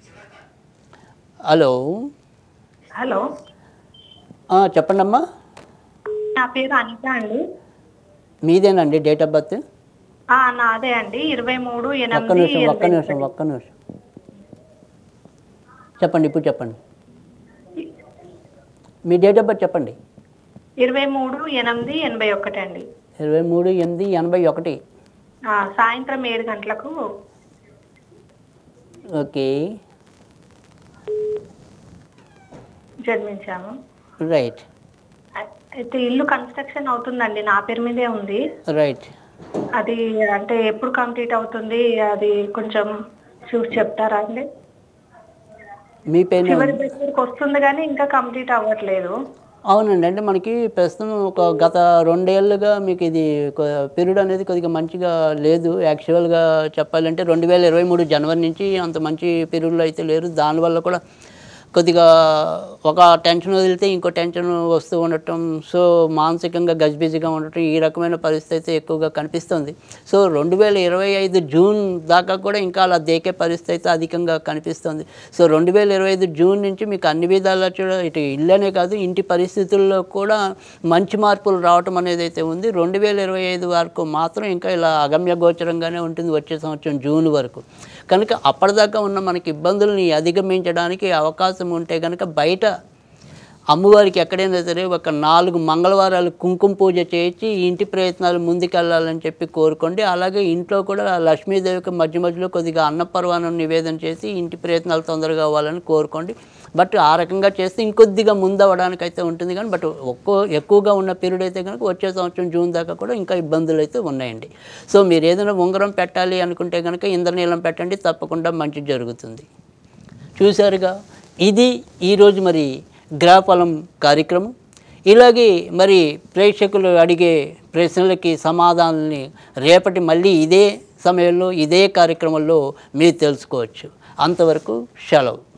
హలో హలో చెప్పండి అమ్మా. నా పేరు అనిత అండి. మీదేనండి డేట్ ఆఫ్ బర్త్? నాదే అండి. ఇరవై మూడు ఒక్క ఎనిమిది నిమిషం ఒక్క నిమిషం ఒక్క నిమిషం చెప్పండి, ఇప్పుడు చెప్పండి మీ డేట్ ఆఫ్ బర్త్ చెప్పండి. ఇరవై మూడు ఎనిమిది ఎనభై ఒకటి అండి. ఇరవై మూడు ఎనిమిది ఎనభై ఒకటి సాయంత్రం ఏడు గంటలకు. ఓకే, జన్మించాము. రైట్. అయితే ఇల్లు కన్స్ట్రక్షన్ అవుతుందండి, నా పేరు మీదే ఉంది. రైట్. అది అంటే ఎప్పుడు కంప్లీట్ అవుతుంది, అది కొంచెం చూసి చెప్తారా అండి? మీ పేరు చివరి దగ్గరికి వస్తుంది కానీ ఇంకా కంప్లీట్ అవ్వట్లేదు. అవునండి, అంటే మనకి ప్రస్తుతం ఒక గత రెండేళ్లుగా మీకు ఇది పీరియడ్ అనేది కొద్దిగా మంచిగా లేదు. యాక్చువల్గా చెప్పాలంటే రెండు వేల ఇరవై మూడు జనవరి నుంచి అంత మంచి పీరియడ్లో అయితే లేరు. దానివల్ల కూడా కొద్దిగా ఒక టెన్షన్ వదిలితే ఇంకో టెన్షన్ వస్తూ ఉండటం, సో మానసికంగా గజిబిజిగా ఉండటం, ఈ రకమైన పరిస్థితి అయితే ఎక్కువగా కనిపిస్తుంది. సో రెండు వేల ఇరవై ఐదు జూన్ దాకా కూడా ఇంకా అలా దేకే పరిస్థితి అయితే అధికంగా కనిపిస్తుంది. సో రెండు వేల ఇరవై ఐదు జూన్ నుంచి మీకు అన్ని విధాలా చూడ ఇటు ఇల్లనే కాదు ఇంటి పరిస్థితుల్లో కూడా మంచి మార్పులు రావటం అనేది అయితే ఉంది. రెండు వేల ఇరవై ఐదు వరకు మాత్రం ఇంకా ఇలా అగమ్య గోచరంగానే ఉంటుంది వచ్చే సంవత్సరం జూన్ వరకు. కనుక అప్పటిదాకా ఉన్న మనకి ఇబ్బందుల్ని అధిగమించడానికి అవకాశం ఉంటే కనుక బయట అమ్మవారికి ఎక్కడైనా సరే ఒక నాలుగు మంగళవారాలు కుంకుమ పూజ చేయించి ఇంటి ప్రయత్నాలు ముందుకెళ్ళాలని చెప్పి కోరుకోండి. అలాగే ఇంట్లో కూడా లక్ష్మీదేవికి మధ్య మధ్యలో కొద్దిగా అన్నపర్వాణం నివేదన చేసి ఇంటి ప్రయత్నాలు తొందరగా అవ్వాలని కోరుకోండి. బట్ ఆ రకంగా చేస్తే ఇంకొద్దిగా ముందు అవ్వడానికి అయితే ఉంటుంది. కానీ బట్ ఒక్కో ఎక్కువగా ఉన్న పీరియడ్ అయితే కనుక వచ్చే సంవత్సరం జూన్ దాకా కూడా ఇంకా ఇబ్బందులు అయితే ఉన్నాయండి. సో మీరు ఏదైనా ఉంగరం పెట్టాలి అనుకుంటే కనుక ఇంద్రనీలం పెట్టండి, తప్పకుండా మంచి జరుగుతుంది. చూశారుగా, ఇది ఈరోజు మరి గ్రహఫలం కార్యక్రమం. ఇలాగే మరి ప్రేక్షకులు అడిగే ప్రశ్నలకి సమాధానాలని రేపటి మళ్ళీ ఇదే సమయంలో ఇదే కార్యక్రమంలో మీరు తెలుసుకోవచ్చు. అంతవరకు సెలవు.